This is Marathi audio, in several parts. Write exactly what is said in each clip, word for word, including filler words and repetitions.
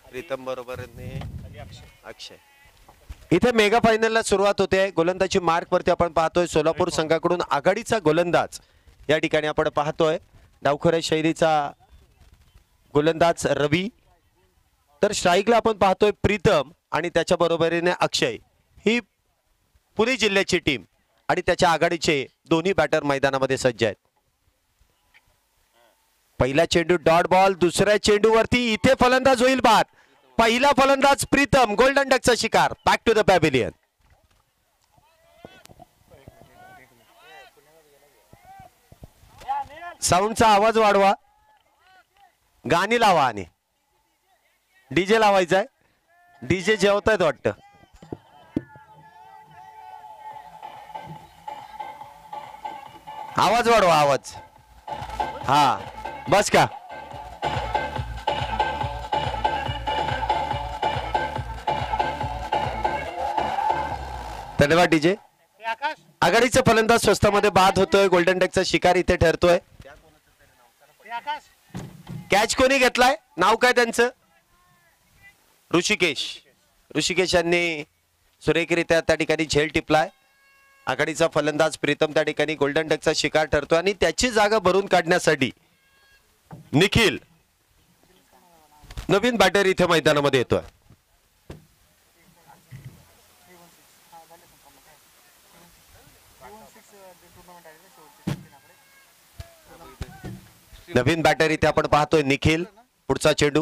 प्रीतम बरोबर अक्षय. इथे मेगा फायनलला सुरुवात होते. गोलंदाजी मार्क वरती आपण पाहतोय सोलापूर संघाकडून आघाडीचा गोलंदाज या ठिकाणी आपण पाहतोय. डावखोऱ्या शैलीचा गोलंदाज रवी, तर स्ट्राईकला आपण पाहतोय प्रीतम आणि त्याच्या बरोबरीने अक्षय. ही पुणे जिल्ह्याची टीम आणि त्याच्या आघाडीचे दोन्ही बॅटर मैदानामध्ये सज्ज आहेत. पहिला चेंडू डॉट बॉल, दुसऱ्या चेंडूवरती इथे फलंदाज होईल बाद. पहिला फलंदाज प्रीतम, गोल्डन डकचा शिकार. Back to the pavilion. साऊंडचा आवाज वाढवा, गाणी लावा आणि डीजे लावायचा. डीजे जेवतायत वाटतं. आवाज वाढवा, आवाज. हा बस का. धन्यवाद डीजे. आघाडीचा फलंदाज स्वस्तामध्ये बाद होतोय. गोल्डन डकचा शिकार इथे ठरतोय. कॅच कोणी घेतलाय, नाव काय त्यांचं? ऋषिकेश. ऋषिकेश यांनी सुरेखरित्या त्या ठिकाणी झेल टिपलाय. आघाडीचा फलंदाज प्रीतम त्या ठिकाणी गोल्डन डकचा शिकार ठरतो आणि त्याची जागा भरून काढण्यासाठी निखिल नवीन बॅटर इथे मैदानामध्ये येतोय. नवीन बॅटर इथे आपण पाहतोय निखिल. पुढचा चेंडू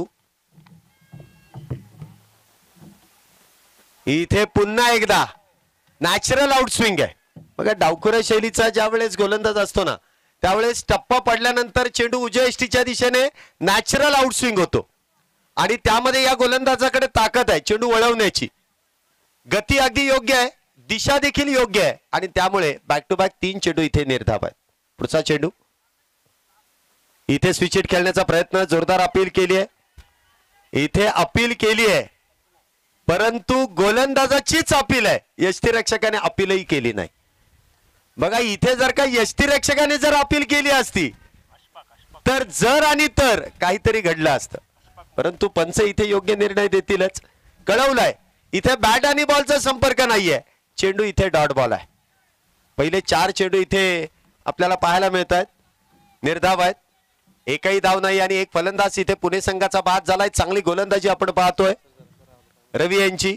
इथे पुन्हा एकदा नॅचरल आउट स्विंग आहे. बघा डावखोऱ्या शैलीचा ज्या वेळेस गोलंदाज असतो ना, त्यावेळेस टप्पा पडल्यानंतर चेंडू उजव्या एष्टीच्या दिशेने नॅचरल आउट स्विंग होतो आणि त्यामध्ये या गोलंदाजाकडे ताकद आहे चेंडू वळवण्याची. गती अगदी योग्य आहे, दिशा देखील योग्य आहे आणि त्यामुळे बॅक टू बॅक तीन चेंडू इथे निर्धाव आहेत. पुढचा चेंडू इथे स्विच खेळण्याचा प्रयत्न, जोरदार अपील केली आहे. इथे अपील केली आहे परंतु गोलंदाजाचीच अपील आहे, यष्टीरक्षकाने अपीलही केली नाही. बघा इथे जर का यष्टीरक्षकाने जर अपील केली असती तर जर आणि तर काहीतरी घडलं असतं, परंतु पंच इथे योग्य निर्णय देतीलच. कळवलाय इथे बॅट आणि बॉलचा संपर्क नाहीये. चेंडू इथे डॉट बॉल आहे. पहिले चार चेंडू इथे आपल्याला पाहायला मिळत आहेत, निर्धाव आहेत. एकही धाव नाही आणि एक फलंदाज इथे पुणे संघाचा बाद झालाय. चांगली गोलंदाजी आपण पाहतोय रवी यांची.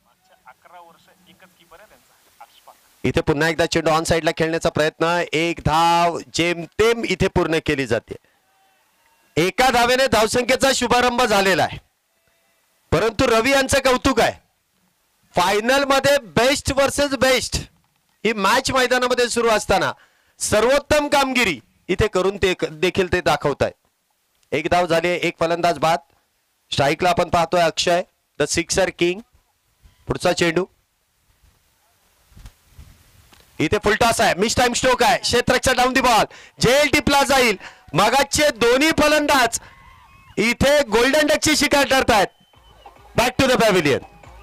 इथे पुन्हा एकदा चेंडू ऑन साइडला खेळण्याचा प्रयत्न, एक धाव जेमतेम इथे पूर्ण केली जाते. एका धावेने धावसंख्येचा शुभारंभ झालेला आहे, परंतु रवी यांचं कौतुक आहे. फायनल मध्ये बेस्ट वर्सेस बेस्ट ही मॅच मैदानामध्ये सुरू असताना सर्वोत्तम कामगिरी इथे करून ते देखील ते दाखवत आहे. एक धाव झाली, एक फलंदाज बाद. स्ट्राईकला आपण पाहतोय अक्षय द सिक्सर किंग. पुढचा चेंडू इथे फुलटॉस आहे, मिस टाइम स्ट्रोक आहे, क्षेत्ररक्षक डाऊन दी बॉल, जेल टिपला जाईल. मगाचे दोन्ही फलंदाज इथे गोल्डन डकची शिकार ठरतायत. Back to the pavilion.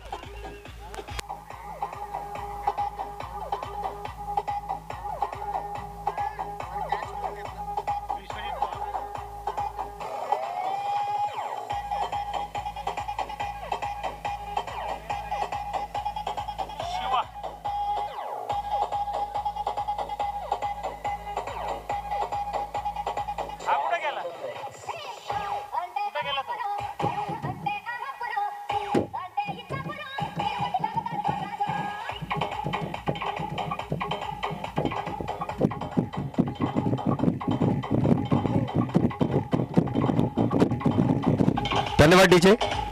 धन्यवाद डीजे.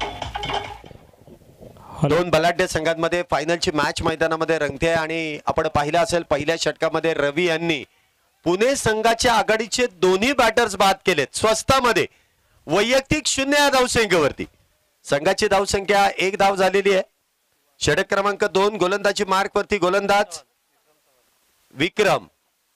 दोन बलाढ्य संघांमध्ये फायनलची मॅच मैदानामध्ये रंगते आणि आपण पाहिलं असेल पहिल्या षटकामध्ये रवी यांनी पुणे संघाच्या आघाडीचे दोन्ही बॅटर्स बाद केलेत स्वस्तामध्ये वैयक्तिक शून्य या धावसंख्येवरती. संघाची धावसंख्या एक धाव झालेली आहे. षटक क्रमांक दोन गोलंदाजी मार्क वरती गोलंदाज विक्रम.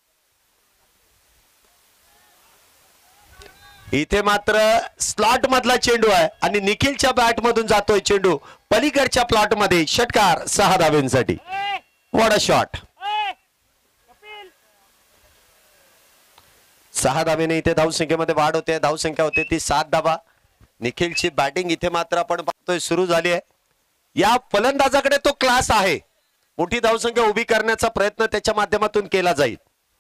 इथे मात्र स्लॉट मधला चेंडू आहे आणि निखिलच्या बॅट मधून जातोय चेंडू पलीकडच्या प्लॉट मध्ये. षटकार सहा धावेंसाठी. What a shot. सहा धावेने इथे धावसंख्येमध्ये वाढ होते. धावसंख्या होते ती सात धावा. निखिलची बॅटिंग इथे मात्र आपण पाहतोय सुरू झाली आहे. या फलंदाजाकडे तो क्लास आहे. मोठी धावसंख्या उभी करण्याचा प्रयत्न त्याच्या माध्यमातून केला जाईल.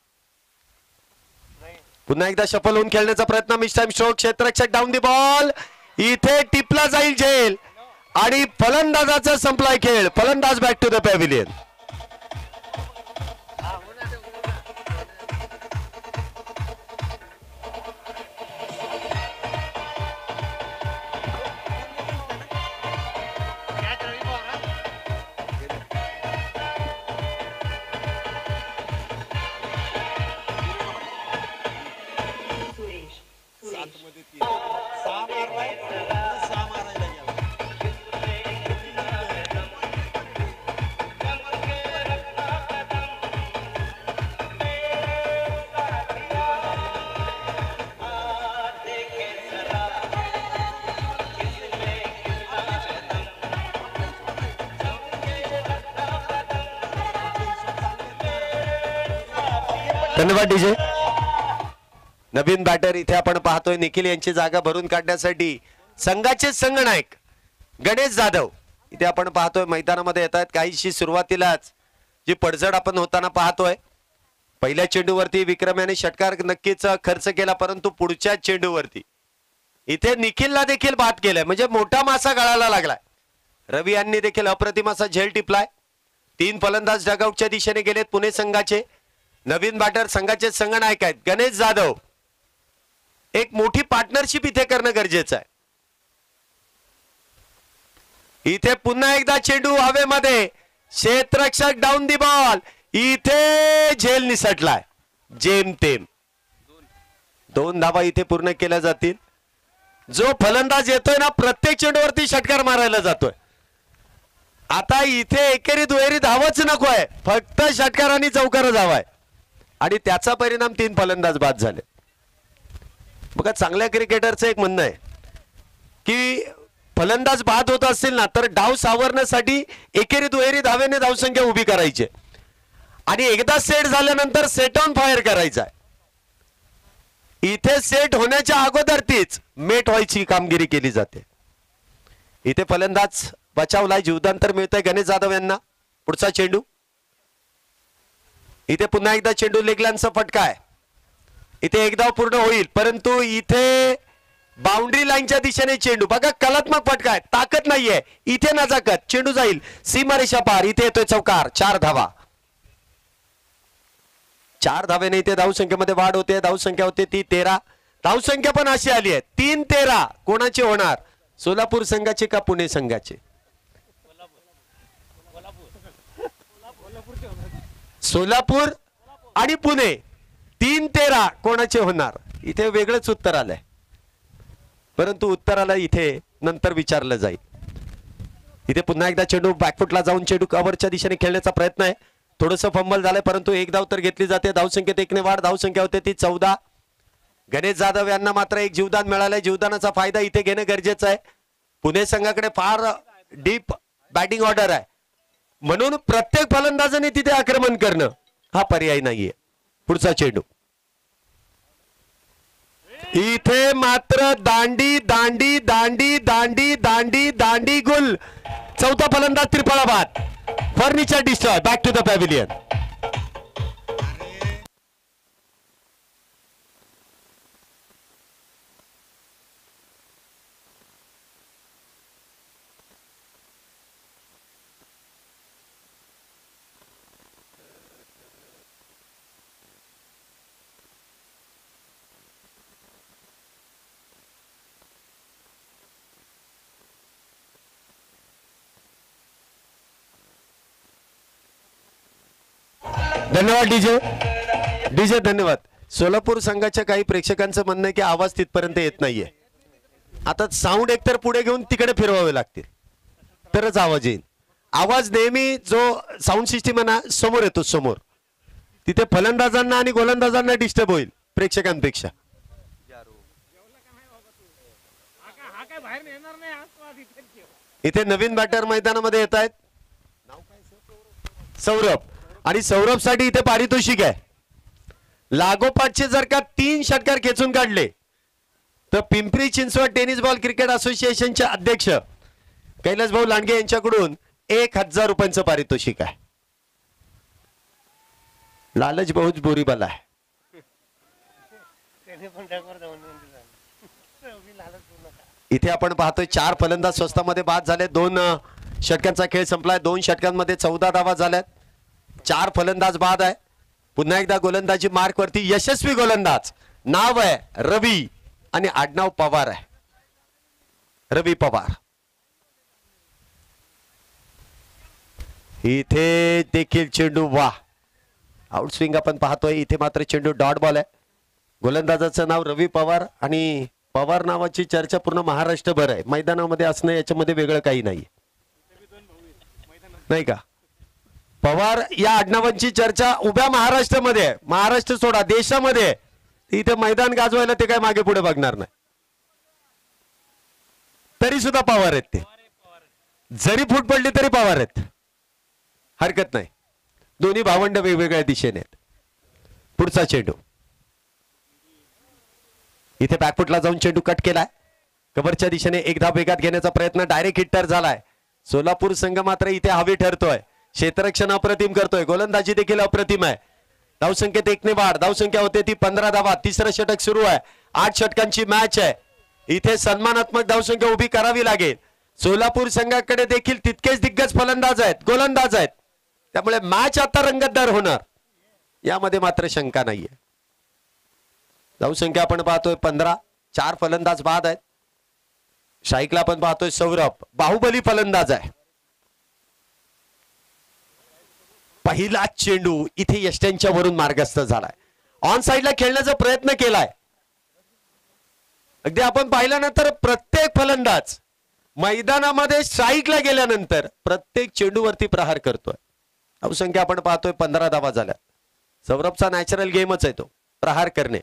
पुन्हा एकदा शफल होऊन खेळण्याचा प्रयत्न. Miss time stroke. क्षेत्ररक्षक डाऊन दी बॉल. इथे टिपला जाईल झेल आणि फलंदाजाचा संपलाय खेळ. फलंदाज बॅक टू द पॅव्हिलियन. धन्यवाद डीजे. नवीन बॅटर इथे आपण पाहतोय. निखिल यांची जागा भरून काढण्यासाठी संघाचे संघनायक गणेश जाधव इथे आपण पाहतोय मैदानामध्ये येत आहेत. काहीशी सुरुवातीलाच जी पडझड आपण होताना पाहतोय. पहिल्या चेंडूवरती विक्रम यांनी षटकार नक्कीच खर्च केला, परंतु पुढच्या चेंडूवरती इथे निखिलला देखील बाद केलाय. म्हणजे मोठा मासा गळाला लागलाय. रवी यांनी देखील अप्रतिम असा झेल टिपलाय. तीन फलंदाज डगआउटच्या दिशेने गेलेत पुणे संघाचे. नवीन बॅटर संघाचे संघनायक आहेत गणेश जाधव. एक मोठी पार्टनरशिप इथे करणं गरजेचं आहे. इथे पुन्हा एकदा चेंडू हवेमध्ये. क्षेत्ररक्षक डाऊन दी बॉल. इथे झेल निसटलाय. जेमतेम दोन धावा इथे पूर्ण केल्या जातील. जो फलंदाज येतोय ना प्रत्येक चेंडूवरती षटकार मारायला जातोय. आता इथे एकेरी दुहेरी धावच नकोय, फक्त षटकार आणि चौकार धावाय आणि त्याचा परिणाम तीन फलंदाज बाद झाले. बघा चांगल्या क्रिकेटरचं एक म्हणणं आहे की फलंदाज बाद होत असतील ना तर डाव सावरण्यासाठी एकेरी दुहेरी धावेने धावसंख्या उभी करायची आणि एकदा सेट झाल्यानंतर सेट ऑन फायर करायचा आहे. इथे सेट होण्याच्या अगोदर तीच मेट व्हायची कामगिरी केली जाते. इथे फलंदाज बचावलाय. जीवदान तर मिळतंय गणेश जाधव यांना. पुढचा चेंडू. इथे पुन्हा एकदा चेंडू लेगलांचा फटका आहे. इथे एक धाव पूर्ण होईल, परंतु इथे बाउंड्री लाईनच्या दिशेने चेंडू. बघा कलात्मक फटका आहे, ताकद नाहीये. इथे नजाकत. चेंडू जाईल सीमारेषा पार. इथे येतोय चौकार. चार धावा. चार धावेने इथे धावसंख्येमध्ये वाढ होते. धावसंख्या होते ती तेरा. धावसंख्या पण अशी आली आहे तीन तेरा. कोणाचे होणार? सोलापूर संघाचे का पुणे संघाचे? सोलापूर आणि पुणे. तीन तेरा कोणाचे होणार? इथे वेगळंच उत्तर आलंय, परंतु उत्तराला इथे नंतर विचारलं जाईल. इथे पुन्हा एकदा चेंडू बॅकफुटला जाऊन चेंडू कव्हरच्या दिशेने खेळण्याचा प्रयत्न आहे. थोडंसं फंबल झालंय, परंतु एक धाव तर घेतली जाते. धावसंख्येत एकने वाढ. धावसंख्या होते ती चौदा. गणेश जाधव यांना मात्र एक जीवदान मिळालंय. जीवदानाचा फायदा इथे घेणं गरजेचं आहे. पुणे संघाकडे फार डीप बॅटिंग ऑर्डर आहे, म्हणून प्रत्येक फलंदाजाने तिथे आक्रमण करणं हा पर्याय नाहीये. पुढचा चेंडू. इथे मात्र दांडी दांडी दांडी दांडी दांडी दांडी गुल. चौथा फलंदाज त्रिफळा बाद. Furniture destroy. Back to the pavilion. धन्यवाद डीजे. डीजे धन्यवाद. सोलापूर संघाच्या काही प्रेक्षकांचं म्हणणं आहे की आवाज तिथपर्यंत येत नाहीये. आता साऊंड एकतर पुढे घेऊन तिकडे फिरवावे लागतील तरच आवाज येईल. आवाज नेहमी जो साऊंड सिस्टीम आहे ना समोर येतो. समोर तिथे फलंदाजांना आणि गोलंदाजांना डिस्टर्ब होईल प्रेक्षकांपेक्षा. इथे नवीन बॅटर मैदानामध्ये येत आहेत. सौरभ. आणि सौरभ साठी इथे पारितोषिक आहे. लागोपाठचे जर का तीन षटकार खेचून काढले तर Pimpri Chinchwad tennis ball cricket असोसिएशनचे अध्यक्ष कैलास भाऊ लांडगे यांच्याकडून एक हजार रुपयांचं पारितोषिक आहे. लालच बहुत बुरी बला आहे. इथे आपण पाहतोय चार फलंदाज स्वस्तामध्ये बाद झाले. दोन षटकांचा खेळ संपलाय. दोन षटकांमध्ये चौदा धावा झाल्यात. चार फलंदाज बाद आहे. पुन्हा एकदा गोलंदाजी मार्क वरती यशस्वी गोलंदाज नाव आहे रवी आणि आडनाव पवार आहे. रवी पवार. इथे देखील चेंडू वाह आउटस्विंग आपण पाहतोय. इथे मात्र चेंडू डॉट बॉल आहे. गोलंदाजाचं नाव रवी पवार आणि पवार नावाची चर्चा पूर्ण महाराष्ट्रभर आहे. मैदानामध्ये असणं याच्यामध्ये वेगळं काही नाही नाही का. पवार या आडनावांची चर्चा उभ्या महाराष्ट्रामध्ये आहे. महाराष्ट्र सोडा देशामध्ये इथे मैदान गाजवायला ते काय मागे पुढे बघणार नाही. तरी सुद्धा पवार आहेत ते. जरी फूट पडली तरी पवार आहेत. हरकत नाही. दोन्ही भावंड वेगवेगळ्या दिशेने आहेत. पुढचा चेंडू इथे बॅकफुटला जाऊन चेंडू कट केलाय. कव्हरच्या दिशेने एक धाव वेगात घेण्याचा प्रयत्न डायरेक्ट हिट्टर झालाय. सोलापूर संघ मात्र इथे हवी ठरतोय. क्षेत्ररक्षण अप्रतिम करतोय. गोलंदाजी देखील अप्रतिम आहे. धावसंख्येत एकने वाढ. धावसंख्या होते ती पंधरा धावा. तिसरं षटक सुरू आहे. आठ षटकांची मॅच आहे. इथे सन्मानात्मक धावसंख्या उभी करावी लागेल. सोलापूर संघाकडे देखील तितकेच दिग्गज फलंदाज आहेत, गोलंदाज आहेत. त्यामुळे मॅच आता रंगतदार होणार यामध्ये मात्र शंका नाहीये. धावसंख्या आपण पाहतोय पंधरा. चार फलंदाज बाद आहेत. शाईकला आपण पाहतोय सौरभ बाहुबली फलंदाज आहे. पहिला चेंडू इथे यष्ट्यांच्या वरून मार्गस्थ झालाय. ऑन साइडला खेळण्याचा प्रयत्न केलाय. अगदी आपण पाहिल्यानंतर प्रत्येक फलंदाज मैदानामध्ये स्ट्राईकला गेल्यानंतर प्रत्येक चेंडूवरती प्रहार करतोय. धावसंख्या आपण पाहतोय पंधरा धावा झाल्या. सौरभचा नॅचरल गेमच आहे तो प्रहार करणे.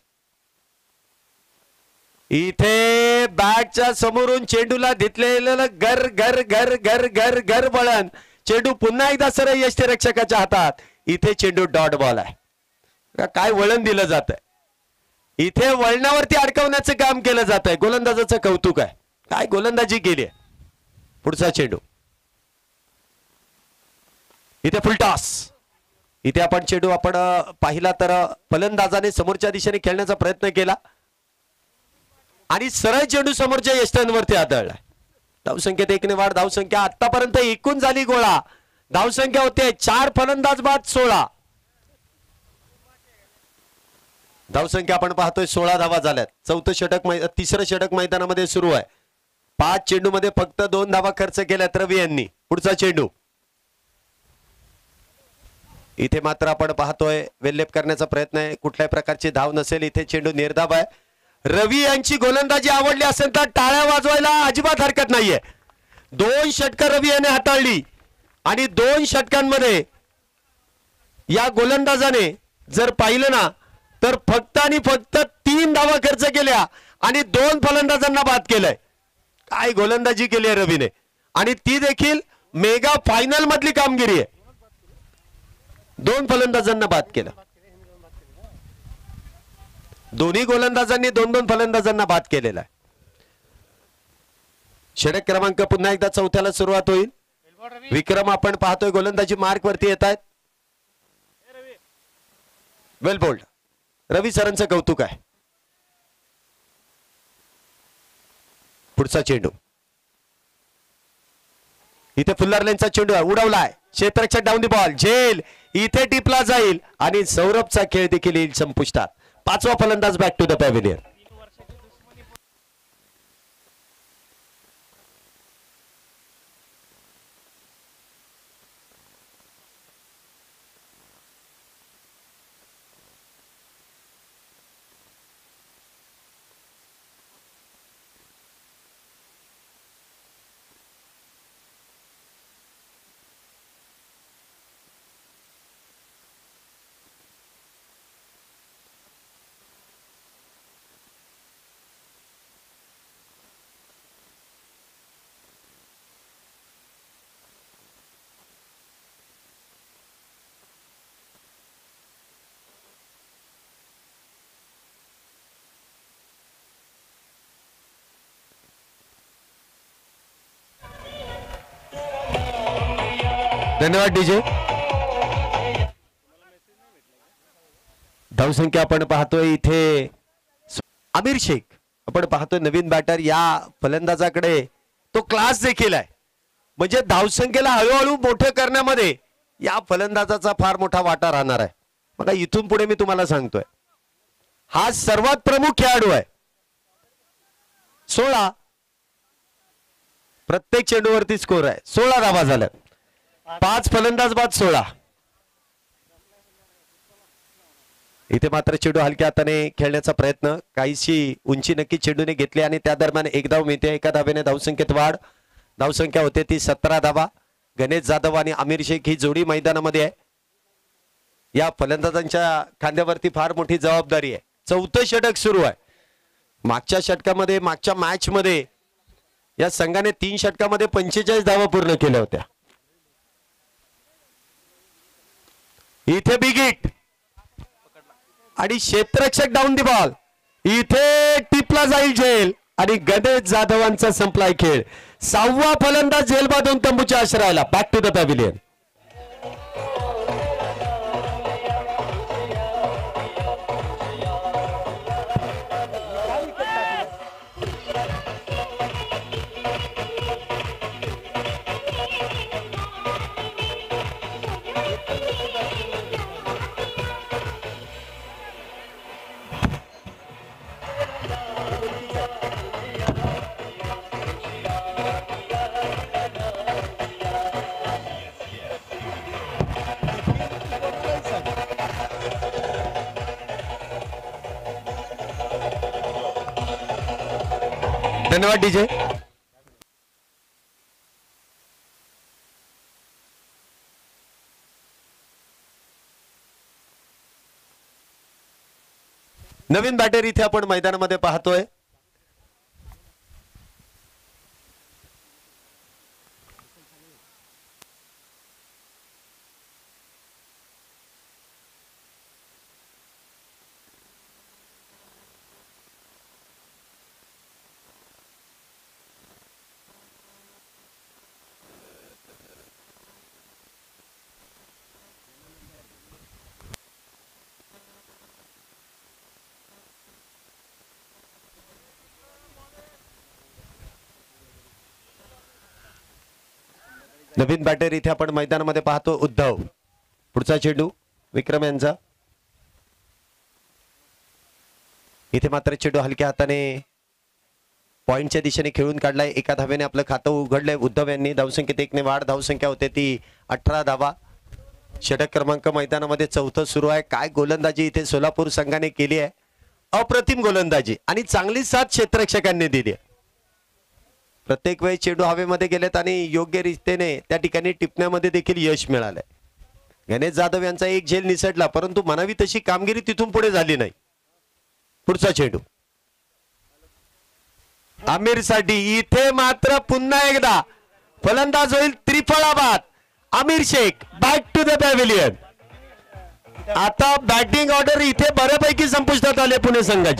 इथे बॅटच्या समोरून चेंडूला घेतलेलं घर घर घर घर घर घर वळण. चेंडू पुन्हा एकदा सरळ यष्टीरक्षकाच्या हातात. इथे चेंडू डॉट बॉल आहे. काय वळण दिलं जात आहे. इथे वळणावरती अडकवण्याचं काम केलं जात आहे. गोलंदाजाचं कौतुक आहे. काय गोलंदाजी केली आहे. पुढचा चेंडू इथे फुलटॉस. इथे आपण चेंडू आपण पाहिला तर फलंदाजाने समोरच्या दिशेने खेळण्याचा प्रयत्न केला आणि सरळ चेंडू समोरच्या यष्टांवरती आदळला. धावसंख्येत एकने वाढ. धावसंख्या आतापर्यंत एकूण झाली गोळा. धावसंख्या होते चार फलंदाज बाद सोळा. धावसंख्या आपण पाहतोय सोळा धावा झाल्यात. चौथं षटक तिसरं षटक मैदानामध्ये सुरू आहे. पाच चेंडू मध्ये फक्त दोन धावा खर्च केल्यात रवी यांनी. पुढचा चेंडू इथे मात्र आपण पाहतोय वेल्लेप करण्याचा प्रयत्न आहे. कुठल्याही प्रकारची धाव नसेल. इथे चेंडू निर्धाव आहे. रवी यांची गोलंदाजी आवडली असेल तर टाळ्या वाजवायला अजिबात हरकत नाहीये. दोन षटकं रवी याने हाताळली आणि दोन षटकांमध्ये या गोलंदाजाने जर पाहिलं ना तर फक्त आणि फक्त तीन धावा खर्च केल्या आणि दोन फलंदाजांना बाद केलंय. काय गोलंदाजी केली आहे रवीने आणि ती देखील मेगा फायनल मधली कामगिरी आहे. दोन फलंदाजांना बाद केलं. दोन्ही गोलंदाजांनी दोन दोन फलंदाजांना बाद केलेला आहे. षटक क्रमांक पुन्हा एकदा चौथ्याला सुरुवात होईल. विक्रम आपण पाहतोय गोलंदाजी मार्क वरती येत आहेत. वेल बोल्ड. रवी सरांचं कौतुक आहे. पुढचा चेंडू इथे फुल्लर लेनचा चेंडू उडवलाय. क्षेत्ररक्षक डाऊन दी बॉल. झेल इथे टिपला जाईल आणि सौरभचा खेळ देखील येईल संपुष्टात. पाचवा फलंदाज बॅक टू द पॅव्हिलियन. धन्यवाद डीजे. धावसंख्या आपण पाहतोय इथे आमिर शेख. आपण पाहतोय नवीन बॅटर या फलंदाजाकडे तो क्लास देखील आहे. म्हणजे धावसंख्येला हळूहळू मोठं करण्यामध्ये या फलंदाजाचा फार मोठा वाटा राहणार आहे. बघा इथून पुढे मी तुम्हाला सांगतोय हा सर्वात प्रमुख खेळाडू आहे. सोळा प्रत्येक चेंडूवरती स्कोर आहे. सोळा धावा झाल्या. पाच फलंदाज बाद सोळा. इथे मात्र चेंडू हलक्या हाताने खेळण्याचा प्रयत्न. काहीशी उंची नक्की चेंडूने घेतली आणि त्या दरम्यान एक धाव मिळते. एका धावेने धावसंख्येत वाढ. धावसंख्या होते ती सतरा धावा. गणेश जाधव आणि आमिर शेख ही जोडी मैदानामध्ये आहे. या फलंदाजांच्या खांद्यावरती फार मोठी जबाबदारी आहे. चौथं षटक सुरू आहे. मागच्या षटकामध्ये मागच्या मॅच मध्ये या संघाने तीन षटकामध्ये पंचेचाळीस धावा पूर्ण केल्या होत्या. इथे बिग हिट आणि क्षेत्ररक्षक डाऊन दी बॉल. इथे टिपला जाईल झेल आणि गणेश जाधवांचा संपलाय खेळ. सहावा फलंदाज झेलबादून तंबूच्या आश्रयाला. Back to the pavilion. धन्यवाद डीजे. नवीन बॅटर इथे आपण मैदानामध्ये पाहतोय. नवीन बॅटर इथे आपण मैदानामध्ये पाहतो उद्धव. पुढचा चेंडू विक्रम यांचा. इथे मात्र चेंडू हलक्या हाताने पॉइंटच्या दिशेने खेळून काढलाय. एका धावेने आपलं खातं उघडलंय उद्धव यांनी. धावसंख्येत एकने वाढ. धावसंख्या होते ती अठरा धावा. षटक क्रमांक मैदानामध्ये चौथं सुरू आहे. काय गोलंदाजी इथे सोलापूर संघाने केली आहे. अप्रतिम गोलंदाजी आणि चांगली साथ क्षेत्ररक्षकांनी दिली आहे. प्रत्येक वेळी चेंडू हवेमध्ये गेलेत आणि योग्य रीतीने त्या ठिकाणी टिपण्यामध्ये देखील यश मिळालंय. गणेश जाधव यांचा एक झेल निसटला परंतु म्हणावी तशी कामगिरी तिथून पुढे झाली नाही. पुढचा चेंडू आमिर साठी. इथे मात्र पुन्हा एकदा फलंदाज होईल त्रिफळाबाद. Aamir Shaikh back to the pavilion. आता बॅटिंग ऑर्डर इथे बऱ्यापैकी संपुष्टात आले पुणे संघाची.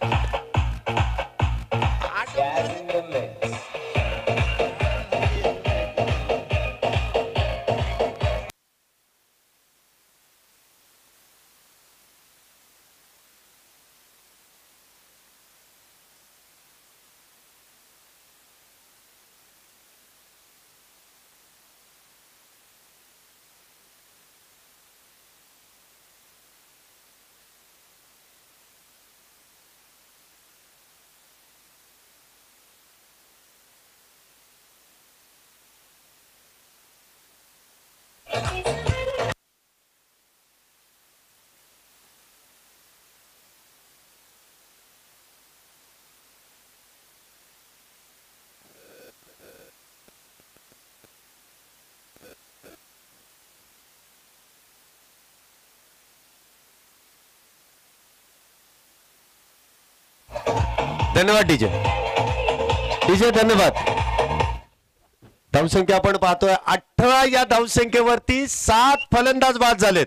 धन्यवाद डीजे. डीजे धन्यवाद. धावसंख्या आपण पाहतोय अठरा. या धावसंख्येवरती सात फलंदाज बाद झालेत.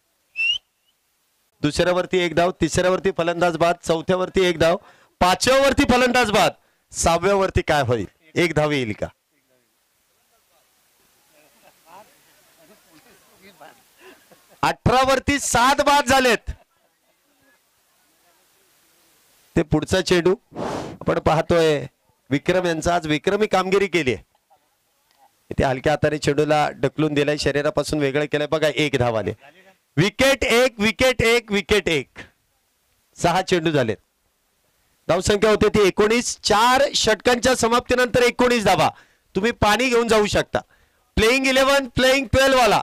दुसऱ्यावरती एक धाव. तिसऱ्यावरती फलंदाज बाद. चौथ्यावरती एक धाव. पाचव्यावरती फलंदाज बाद. सहाव्यावरती काय होईल? एक धाव येईल का? अठरा वरती सात बाद झालेत. ते पुढचा चेंडू आपण पाहतोय विक्रम यांचा आज विक्रमी कामगिरी केली आहे. इथे हलक्या हाताने चेंडूला ढकलून दिलाय, शरीरापासून वेगळं केलंय. बघा एक धाव आले. विकेट एक विकेट एक विकेट एक. सहा चेंडू झालेत. धावसंख्या होते ती एकोणीस. चार षटकांच्या समाप्तीनंतर एकोणीस धावा. तुम्ही पाणी घेऊन जाऊ शकता. प्लेइंग इलेव्हन प्लेइंग ट्वेल्व वाला.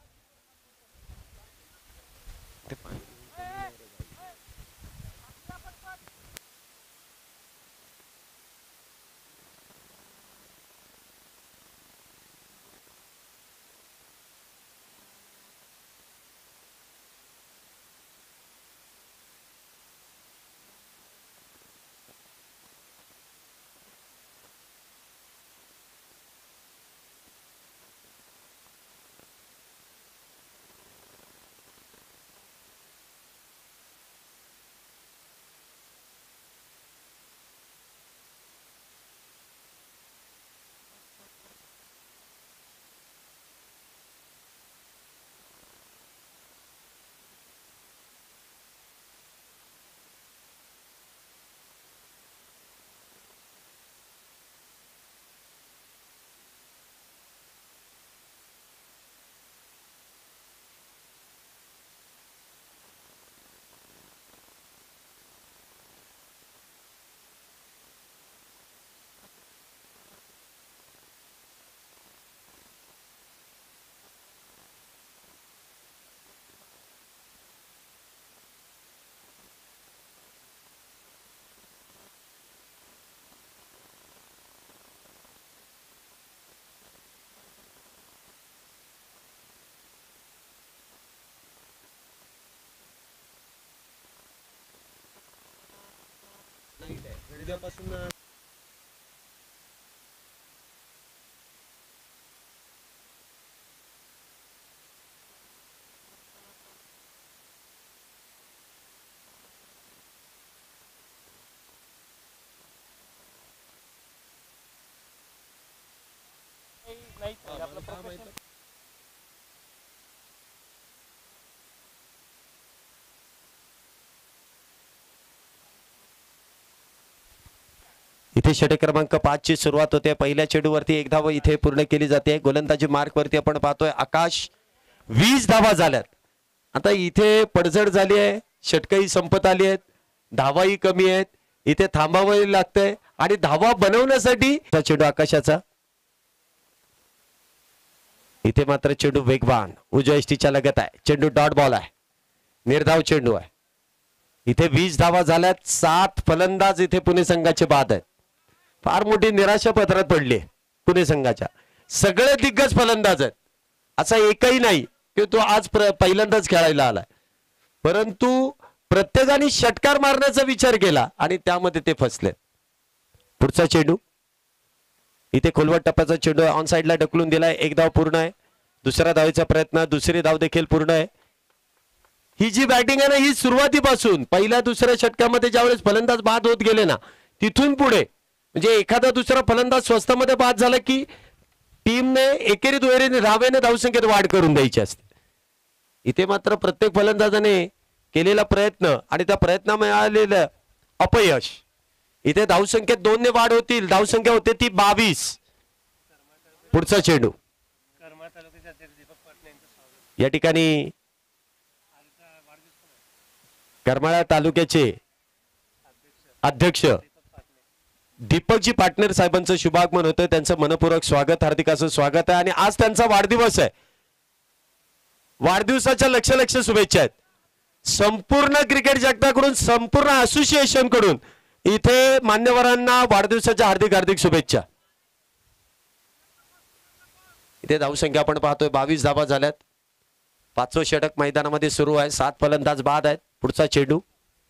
इथे षटक क्रमांक पाच ची सुरुवात होते. पहिल्या चेंडूवरती एक धाव इथे पूर्ण केली जाते. गोलंदाजी मार्क वरती आपण पाहतोय आकाश. वीस धावा झाल्यात. आता इथे पडझड झाली आहे. षटकही संपत आली आहेत. धावाही कमी आहेत. इथे थांबावं लागतंय आणि धावा बनवण्यासाठी चेंडू आकाशाचा. इथे मात्र चेंडू वेगवान उजव्या यष्टीच्या लगत आहे. चेंडू डॉट बॉल आहे. निर्धाव चेंडू आहे. इथे वीस धावा झाल्यात. सात फलंदाज इथे पुणे संघाचे बाद आहेत. फार मोठी निराशा पत्रात पडली पुणे संघाच्या. सगळे दिग्गज फलंदाज आहेत. असा एकही नाही की तो आज पहिल्यांदाच खेळायला आलाय, परंतु प्रत्येकाने षटकार मारण्याचा विचार केला आणि त्यामध्ये ते फसले. पुढचा चेंडू इथे खोलवट टप्प्याचा चेंडू ऑन साइडला ढकलून दिलाय. एक धाव पूर्ण आहे. दुसऱ्या धावेचा प्रयत्न. दुसरी धाव देखील पूर्ण आहे. ही जी बॅटिंग आहे ना, ही सुरुवातीपासून पहिल्या दुसऱ्या षटकामध्ये ज्यावेळेस फलंदाज बाद होत गेले ना, तिथून पुढे म्हणजे एखादा दुसरा फलंदाज स्वस्तामध्ये बाद झाला की टीमने एकेरी दुहेरीने रावेने धावसंख्येत वाढ करून द्यायची असते. इथे मात्र प्रत्येक फलंदाजाने केलेला प्रयत्न आणि त्या प्रयत्न मिळालेलं अपयश. इथे धावसंख्येत दोन ने वाढ होतील. धावसंख्या होते ती बावीस. पुढचा चेंडू या ठिकाणी करमाळा तालुक्याचे अध्यक्ष दीपकजी पाटणेर साहेबांचं शुभागमन होतं. त्यांचं मनपूर्वक स्वागत, हार्दिक असं स्वागत आहे. आणि आज त्यांचा वाढदिवस आहे. वाढदिवसाच्या लक्ष लक्ष शुभेच्छा आहेत संपूर्ण क्रिकेट जगताकडून, संपूर्ण असोसिएशन कडून. इथे मान्यवरांना वाढदिवसाच्या हार्दिक हार्दिक शुभेच्छा. इथे धावसंख्या आपण पाहतोय बावीस धावा झाल्यात. पाचवं षटक मैदानामध्ये सुरू आहे. सात फलंदाज बाद आहेत. पुढचा चेंडू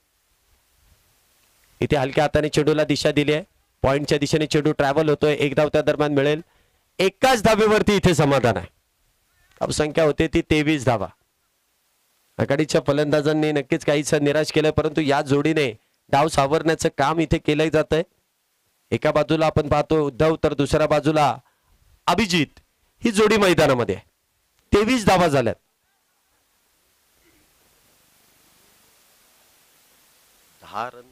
इथे हलक्या हाताने चेंडूला दिशा दिली आहे. पॉइंटच्या दिशेने चेंडू ट्रॅव्हल होतोय. एक धाव त्या दरम्यान मिळेल. एकाच धावेवरती इथे समाधान आहे. धावसंख्या होते ती तेवीस धावा. आघाडीच्या फलंदाजांनी नक्कीच काहीच निराश केलंय, परंतु या जोडीने डाव सावरण्याचं काम इथे केलं जात आहे. एका बाजूला आपण पाहतो उद्धव तर दुसऱ्या बाजूला अभिजित. ही जोडी मैदानामध्ये तेवीस धावा झाल्यात. दहा रन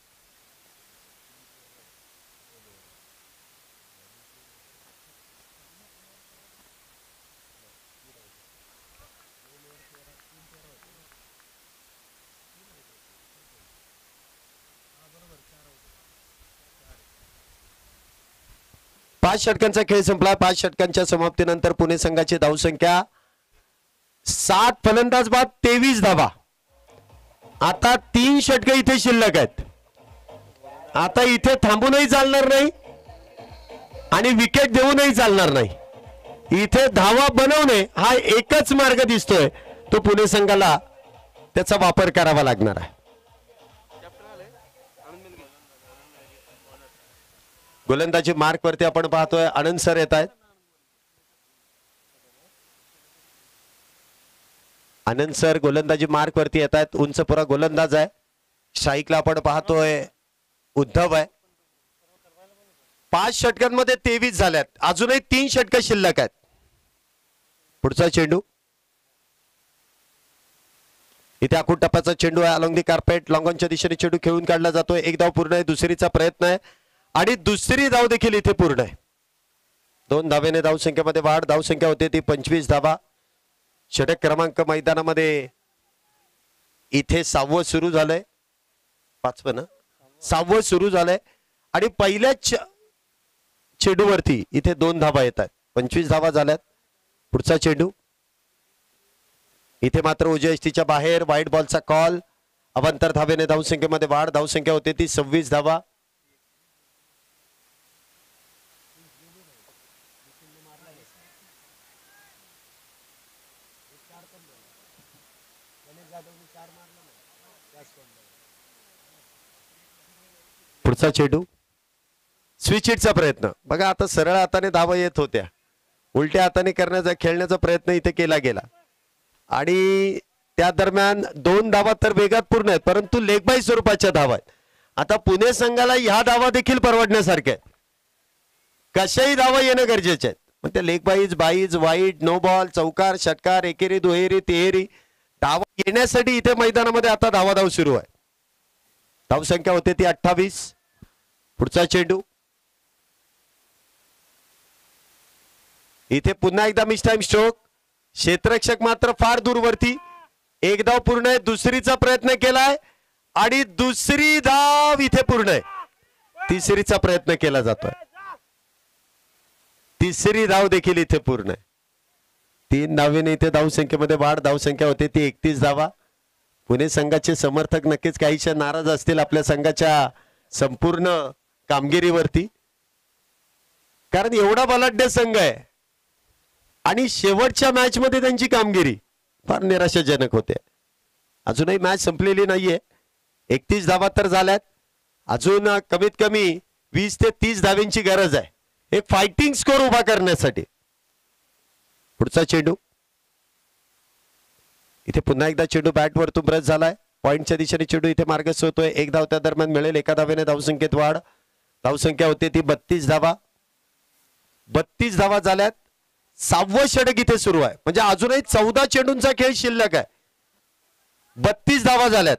पाच षटकांचा खेळ संपला. पाच षटकांच्या समाप्तीनंतर पुणे संघाची धावसंख्या सात फलंदाज बाद तेवीस धावा. आता तीन षटक इथे शिल्लक आहेत. आता इथे थांबूनही चालणार नाही आणि विकेट देऊनही चालणार नाही. इथे धावा बनवणे हा एकच मार्ग दिसतोय, तो पुणे संघाला त्याचा वापर करावा लागणार आहे. गोलंदाजी मार्क वरती आपण पाहतोय आनंद सर येत आहेत. आनंद सर गोलंदाजी मार्क वरती येत आहेत. उंच पुरा गोलंदाज आहे. स्ट्राईकला आपण पाहतोय उद्धव आहे. पाच षटकांमध्ये तेवीस झाल्यात. अजूनही तीन षटक शिल्लक आहेत. पुढचा चेंडू इथे आखूड टप्प्याचा चेंडू आहे. अलॉंग दी कार्पेट लॉंगॉनच्या दिशेने चेंडू खेळून काढला जातोय. एक धाव पूर्ण आहे. दुसरीचा प्रयत्न आहे आणि दुसरी धाव देखील इथे पूर्ण आहे. दोन धावेने धावसंख्येमध्ये वाढ. धावसंख्या होते ती पंचवीस धावा. षटक क्रमांक मैदानामध्ये इथे सहावं सुरू झालंय. पाचवं ना सहावं सुरू झालंय आणि पहिल्याच चेंडूवरती इथे दोन धावा येत आहेत. पंचवीस धावा झाल्यात. पुढचा चेंडू इथे मात्र उजव्या यष्टीच्या बाहेर. वाईट बॉलचा कॉल. अवांतर धावेने धावसंख्येमध्ये वाढ. धावसंख्या होते ती सव्वीस धावा. पुढचा चेंडू स्विच हिटचा प्रयत्न बघा. आता सरळ हाताने धावा येत होत्या, उलट्या हाताने करण्याचा खेळण्याचा प्रयत्न इथे केला गेला आणि त्या दरम्यान दोन धावा तर वेगात पूर्ण आहेत, परंतु लेगबाई स्वरूपाच्या धावा आहेत. आता पुणे संघाला ह्या धावा देखील परवडण्यासारख्या आहेत. कशाही धावा येणं गरजेचे आहेत. मग त्या लेगबाईज बाईज वाईट नो बॉल चौकार षटकार एकेरी दुहेरी तिहेरी धावा येण्यासाठी इथे मैदानामध्ये आता धावा धाव सुरू आहे. धावसंख्या होते ती अठ्ठावीस. पुढचा चेंडू इथे पुन्हा एकदा मिस टाइम स्ट्रोक. क्षेत्ररक्षक मात्र फार दूरवरती. एक धाव पूर्ण आहे. दुसरीचा प्रयत्न केलाय आणि दुसरी धाव इथे पूर्ण आहे. तिसरीचा प्रयत्न केला जातोय. तिसरी धाव देखील इथे पूर्ण आहे. तीन धावेने इथे धावसंख्येमध्ये वाढ. धावसंख्या होते ती एकतीस धावा. पुणे संघाचे समर्थक नक्कीच काहीशा नाराज असतील आपल्या संघाच्या संपूर्ण कामगिरीवरती, कारण एवढा बलाढ्य संघ आहे आणि शेवटच्या मॅच मध्ये त्यांची कामगिरी फार निराशाजनक होते. अजूनही मॅच संपलेली नाहीये. एकतीस धावा तर झाल्यात. अजून कमीत कमी वीस ते तीस धाव्यांची गरज आहे एक फायटिंग स्कोर उभा करण्यासाठी. पुढचा चेंडू इथे पुन्हा एकदा चेंडू बॅट वरतून ब्रश झालाय. पॉइंटच्या दिशेने चेंडू इथे मार्गस्थ होतोय. एक धाव त्या दरम्यान मिळेल. एका धावेने धावसंख्येत वाढ. धावसंख्या होते ती बत्तीस धावा. बत्तीस धावा झाल्यात. सहावं षटक इथे सुरू आहे, म्हणजे अजूनही चौदा चेंडूंचा खेळ शिल्लक आहे. बत्तीस धावा झाल्यात.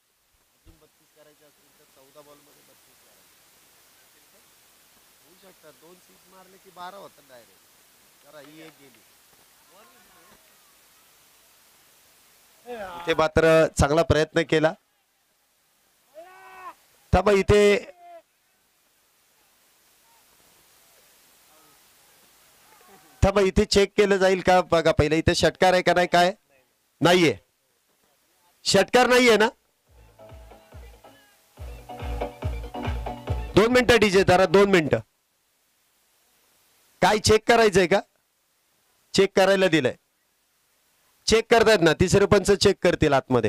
इथे मात्र चांगला प्रयत्न केला. थांबा इथे थांबा इथे चेक केलं जाईल का बघा पहिलं. इथे षटकार आहे का नाही. काय नाहीये. षटकार नाहीये ना. दोन मिनिटं डीजे जरा दोन मिनिटं. काय चेक करायचंय का. चेक करायला दिलंय. चेक करतायत ना. तिसरे पंच चेक करतील आतमध्ये.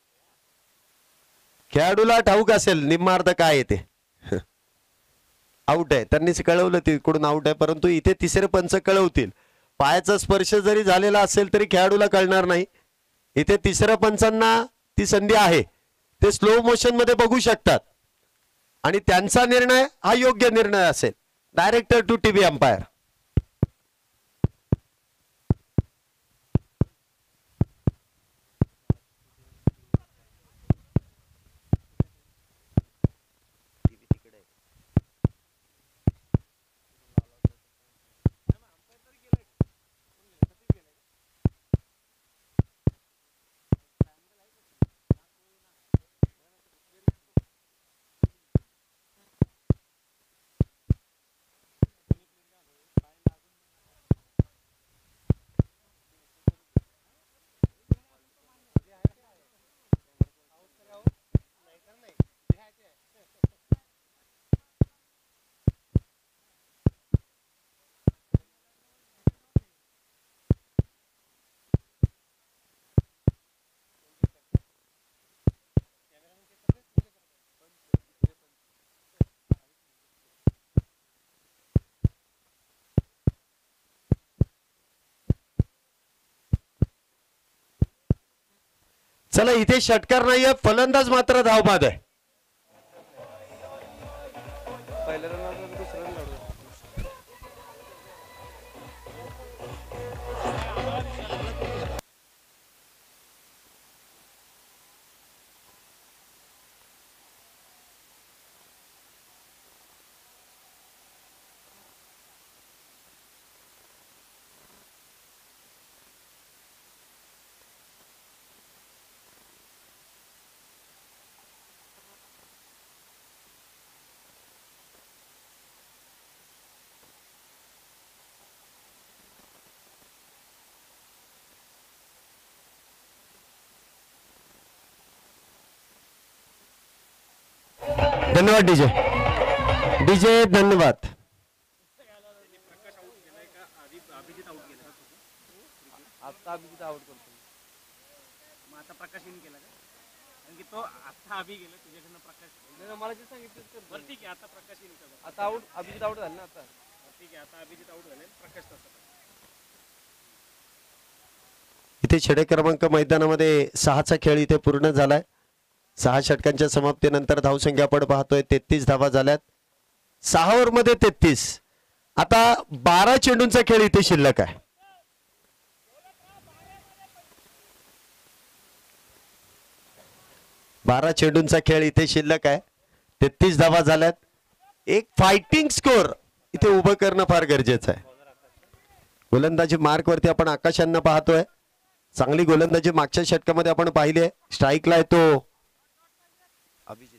खेळाडूला ठाऊक असेल निम्मार्ध काय येते. आउट आहे त्यांनीच कळवलं तिकडून आउट आहे, परंतु इथे तिसरे पंच कळवतील. पायाचा स्पर्श जरी झालेला असेल तरी खेळाडूला कळणार नाही. इथे तिसऱ्या पंचांना ती संधी आहे. ते स्लो मोशन मध्ये बघू शकतात आणि त्यांचा निर्णय हा योग्य निर्णय असेल. Director to TV umpire. चला इथे षटकार नाहीये, फलंदाज मात्र धावबाद आहे. धन्यवाद डीजे. डीजे धन्यवाद. आता अभिजित आउट करतो. मग आता प्रकाश येऊन केला का? कारण की तो आता अभि गेला तुझ्याकडनं प्रकाश. नाही मला जे सांगितलं बरं ठीक आहे. आता प्रकाश येईल का? आता आउट अभिजित आउट झाला ना आता. ठीक आहे. आता अभिजित आउट झाले प्रकाश तसा. इथे छेडे क्रमांक मैदानामध्ये सहाचा खेळ इथे पूर्ण झालाय. सहा षटकांच्या समाप्तीनंतर धावसंख्या आपण पाहतोय तेहतीस धावा झाल्यात. सहा ओव्हर मध्ये तेहतीस. आता बारा चेंडूंचा खेळ इथे शिल्लक आहे. बारा चेंडूंचा खेळ इथे शिल्लक आहे. तेहतीस धावा झाल्यात. एक फायटिंग स्कोर इथे उभं करणं फार गरजेचं आहे. गोलंदाजी मार्क वरती आपण आकाशांना पाहतोय. चांगली गोलंदाजी मागच्या षटकामध्ये आपण पाहिली आहे. स्ट्राईकला येतो अभिजित.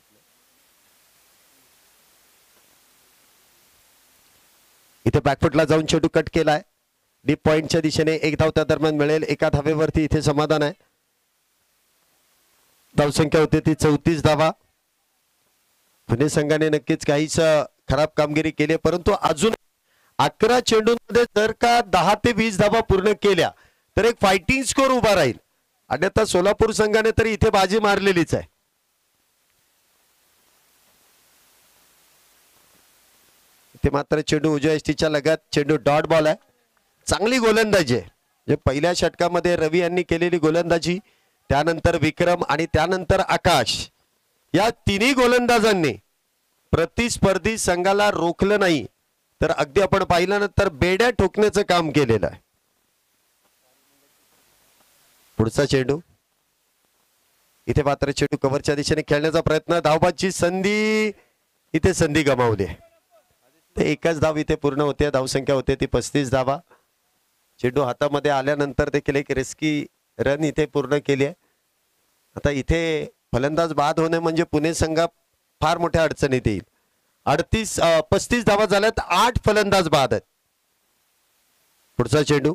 इथे बॅकफुटला जाऊन चेंडू कट केलाय. डीप पॉइंटच्या दिशेने एक धाव त्या दरम्यान मिळेल. एका धावेवरती इथे समाधान आहे. धावसंख्या होते ती चौतीस धावा. पुणे संघाने नक्कीच काहीच खराब कामगिरी केली, परंतु अजून अकरा चेंडूंमध्ये जर का दहा ते वीस धावा पूर्ण केल्या तर एक फायटिंग स्कोर उभा राहील. आणि आता सोलापूर संघाने तरी इथे बाजी मारलेलीच आहे. इथे मात्र चेंडू उजव्या यष्टीच्या लगत. चेंडू डॉट बॉल आहे. चांगली गोलंदाजी आहे. जे पहिल्या षटकामध्ये रवी यांनी केलेली गोलंदाजी, त्यानंतर विक्रम आणि त्यानंतर आकाश, या तिन्ही गोलंदाजांनी प्रतिस्पर्धी संघाला रोखलं नाही तर अगदी आपण पाहिल्यानंतर बेड्या ठोकण्याचं काम केलेलं आहे. पुढचा चेंडू. इथे मात्र चेंडू कव्हरच्या दिशेने खेळण्याचा प्रयत्न. धावबाची संधी. इथे संधी गमावली आहे. ते एकच धाव इथे पूर्ण होते. धावसंख्या होते ती पस्तीस धावा. चेंडू हातामध्ये आल्यानंतर देखील एक रिस्की रन इथे पूर्ण केली आहे. आता इथे फलंदाज बाद होणे म्हणजे पुणे संघ फार मोठ्या अडचणीत येईल. अडतीस पस्तीस धावा झाल्यात. आठ फलंदाज बाद आहेत. पुढचा चेंडू.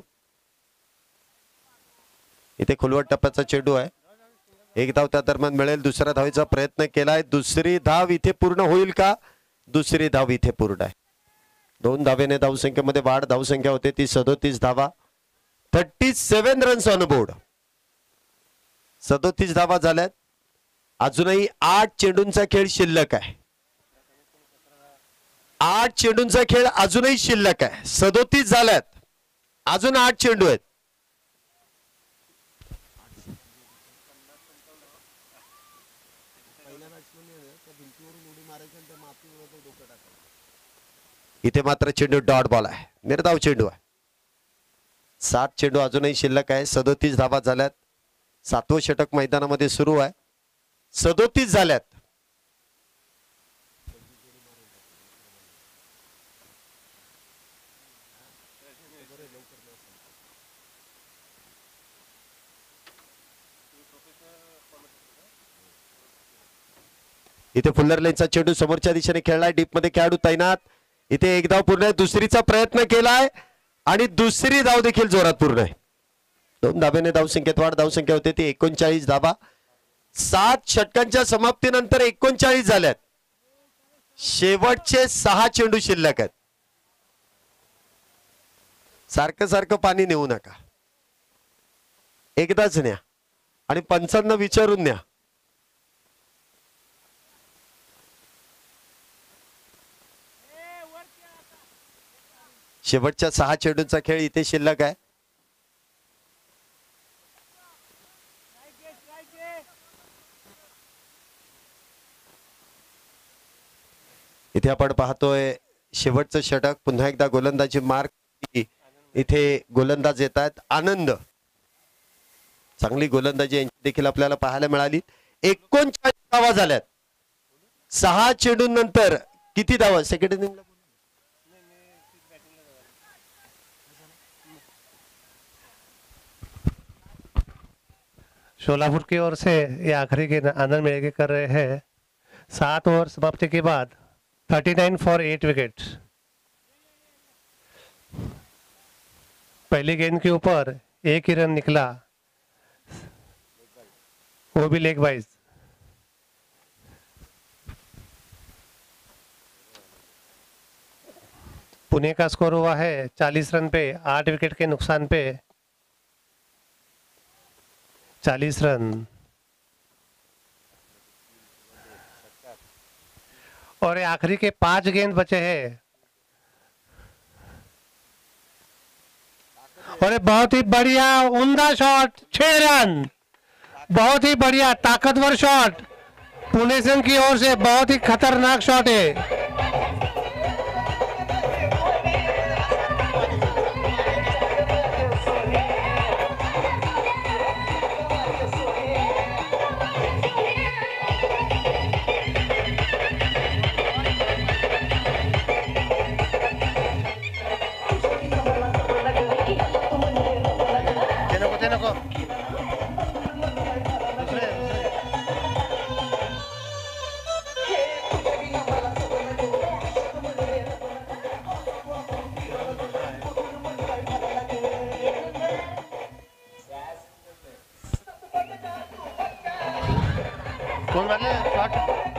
इथे खोलवट टप्प्याचा चेंडू आहे. एक धाव त्या दरम्यान मिळेल. दुसऱ्या धावेचा प्रयत्न केलाय. दुसरी धाव इथे पूर्ण होईल का? दुसरी धाव इथे पूर्ण आहे. दोन धावेने धावसंख्येमध्ये वाढ. धावसंख्या होते ती सदोतीस धावा. Thirty seven runs on board. सदोतीस धावा झाल्यात. अजूनही आठ चेंडूंचा खेळ शिल्लक आहे. आठ चेंडूंचा खेळ अजूनही शिल्लक आहे. सदोतीस झाल्यात. अजून आठ चेंडू आहेत. इथे मात्र चेंडू डॉट बॉल आहे. निर्धाव चेंडू आहे. सात चेंडू अजूनही शिल्लक आहे. सदोतीस धावा झाल्यात. सातवं षटक मैदानामध्ये सुरू आहे. सदोतीस झाल्यात. इथे फुल्लर लेनचा चेंडू समोरच्या दिशेने खेळलाय. डीप मध्ये खेळाडू तैनात. इथे एक धाव पूर्ण आहे. दुसरीचा प्रयत्न केलाय आणि दुसरी धाव देखील जोरात पूर्ण आहे. दोन धाब्याने धावसंख्येत वाढ. धावसंख्या होते ती एकोणचाळीस धावा. सात षटकांच्या समाप्तीनंतर एकोणचाळीस झाल्यात. शेवटचे सहा चेंडू शिल्लक आहेत. सारखं सारखं पाणी नेऊ नका. एकदाच न्या आणि पंचांना विचारून न्या. शेवटच्या सहा चेंडूंचा खेळ इथे शिल्लक आहे. इथे आपण पाहतोय शेवटचं षटक. पुन्हा एकदा गोलंदाजी मार्क इथे गोलंदाज येत आहेत. आनंद, चांगली गोलंदाजी यांची देखील आपल्याला पाहायला मिळाली. एकोणचाळीस धावा झाल्यात सहा चेंडूंनंतर. किती धावा सेकंड इनिंगला? शोलापुर की ओर से ये आखिरी गेंद आनंद मेघे कर रहे हैं. सात ओवर समाप्ति के बाद thirty nine for eight wickets. पहली गेंद के ऊपर एक ही रन निकला, वो भी लेग वाइज. पुणे का स्कोर हुआ है चालीस रन पे, आठ विकेट के नुकसान पे. चालीस रन और ये आखिरी के पांच गेंद बचे हैं. और ये बहुत ही बढ़िया उम्दा शॉट, छह रन. बहुत ही बढ़िया ताकतवर शॉट पुणे संघ की ओर से. बहुत ही खतरनाक शॉट है. कौन वाले शॉट?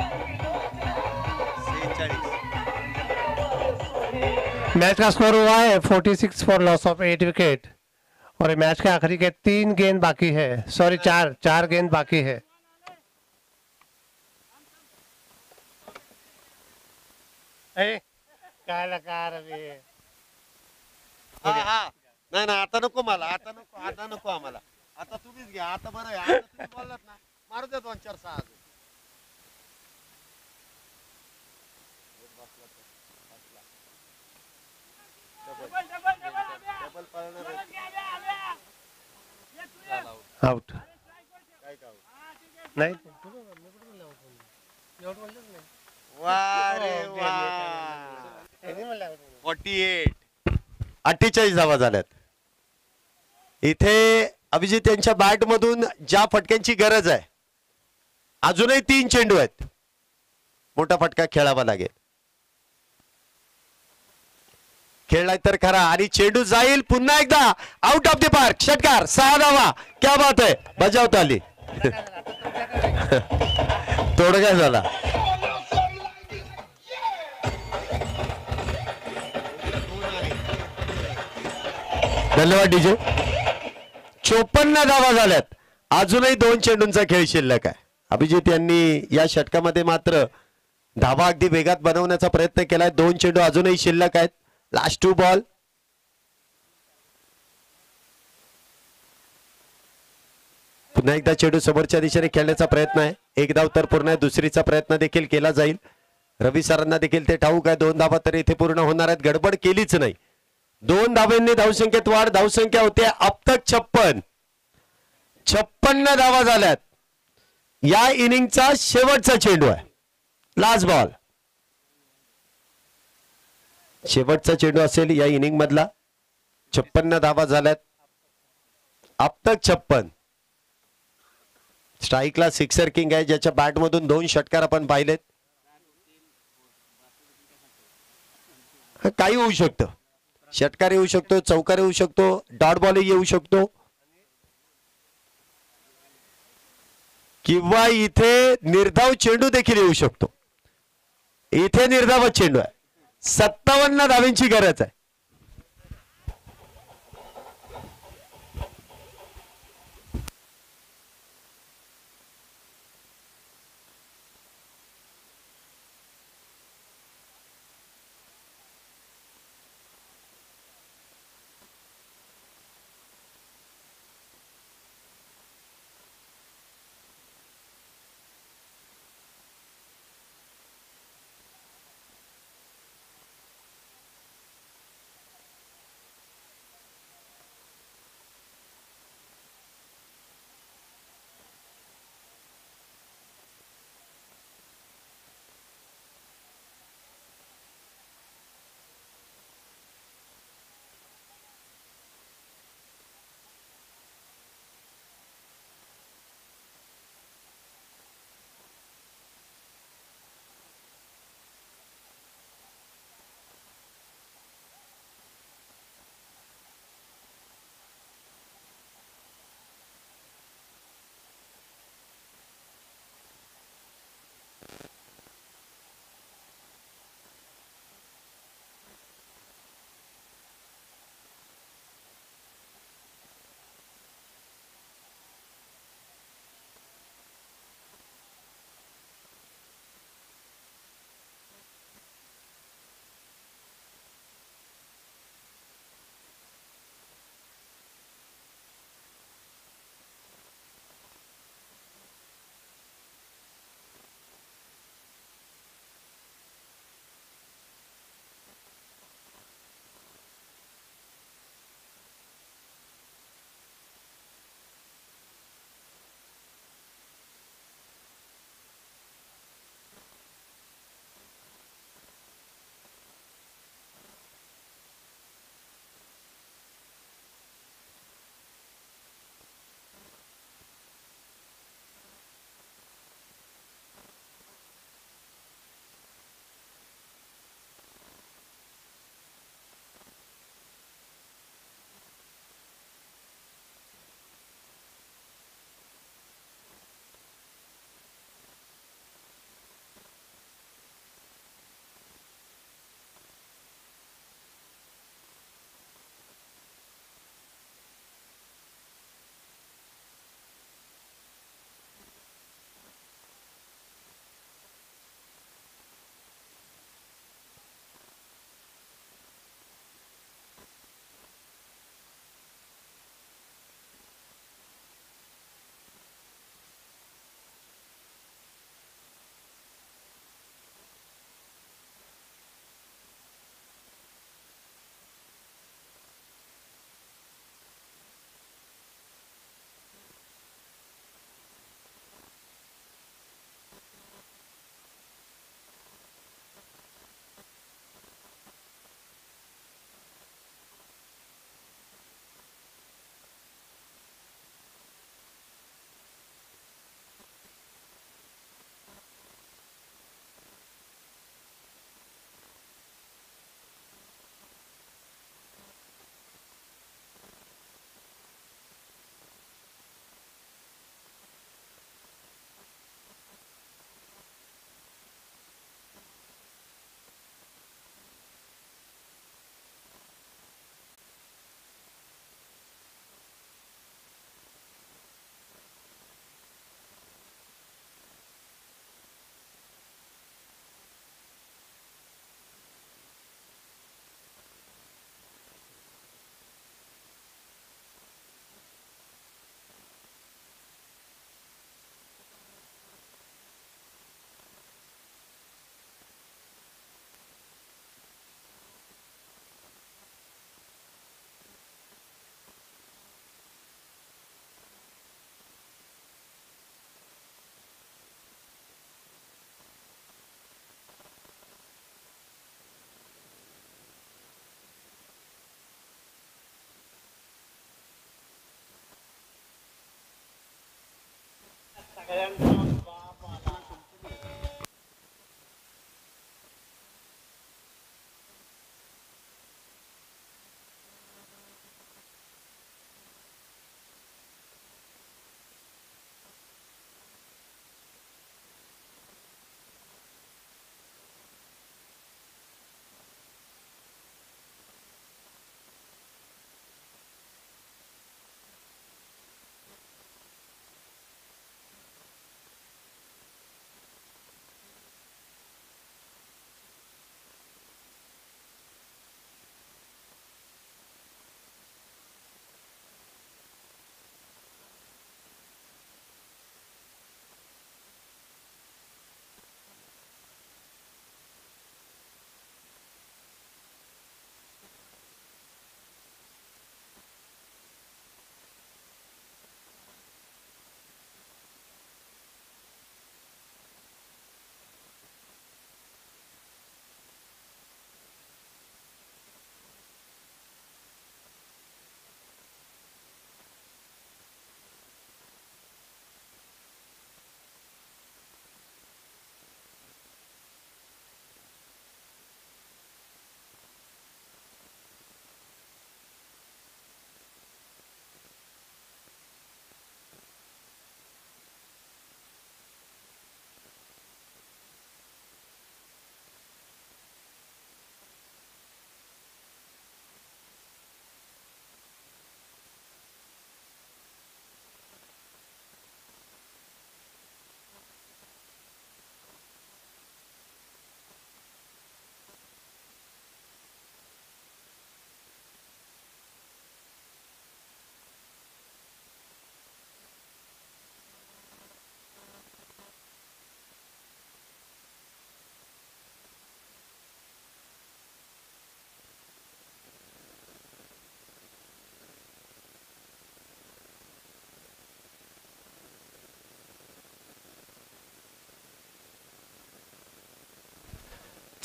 मैच का स्कोर हुआ है छियालीस for loss of eight wicket. और मैच के आखिरी के तीन गेंद बाकी है. सॉरी चार चार गेंद बाकी है. काय लकार अभी हा हा नाही ना, आता नको मला, आता नको, आता नको आम्हाला. आता तुम्हीच घ्या. आता बरं आहे, आता तुम्ही बोललात ना, मारू द्या दोन चार सहा अजून. डबल पळणार आहे. आउट काय का out? नाही. वा रे वा. अठ्ठेचाळीस अठ्ठेचाळीस धावा झाल्यात. इथे अभिजित यांच्या बॅट मधून ज्या फटक्यांची गरज आहे, अजूनही तीन चेंडू आहेत. मोठा फटका खेळावा लागेल. खेळलाय तर खरा आणि चेंडू जाईल पुन्हा एकदा आउट ऑफ द पार्क. षटकार, सहा धावा. क्या बात आहे, बजावता आली. तोडगा झाला. धन्यवाद डीजे. चोपन्न धावा झाल्यात. अजूनही दोन चेंडूंचा खेळ शिल्लक आहे. अभिजित यांनी या षटकामध्ये मात्र धावा अगदी वेगात बनवण्याचा प्रयत्न केलाय. दोन चेंडू अजूनही शिल्लक आहेत. Last two ball. पुन्हा एकदा चेंडू समोरच्या दिशेने खेळण्याचा प्रयत्न आहे. एक धाव तर पूर्ण आहे, दुसरीचा प्रयत्न देखील केला जाईल. रवी सरांना देखील ते ठाऊक आहे. दोन धावा तर इथे पूर्ण होणार आहेत. गडबड केलीच नाही. दोन धावांनी धावसंख्येत वाढ. धावसंख्या होते अब तक छप्पन. छप्पन्न धावा झाल्यात. या इनिंगचा शेवटचा चेंडू आहे. Last ball. शेवटचा चेंडू असेल या इनिंग मधला. छप्पन्न धावा झाल्यात. अब तक छप्पन. स्ट्राईकला सिक्सर किंग आहे, ज्याच्या बॅट मधून दोन षटकार आपण पाहिलेत. काही होऊ शकतं. षटकार येऊ शकतो, चौकार येऊ शकतो, डॉट बॉल येऊ शकतो, किंवा इथे निर्धाव चेंडू देखील येऊ शकतो. इथे निर्धावच चेंडू आहे. सत्तावन्न धावांची गरज आहे.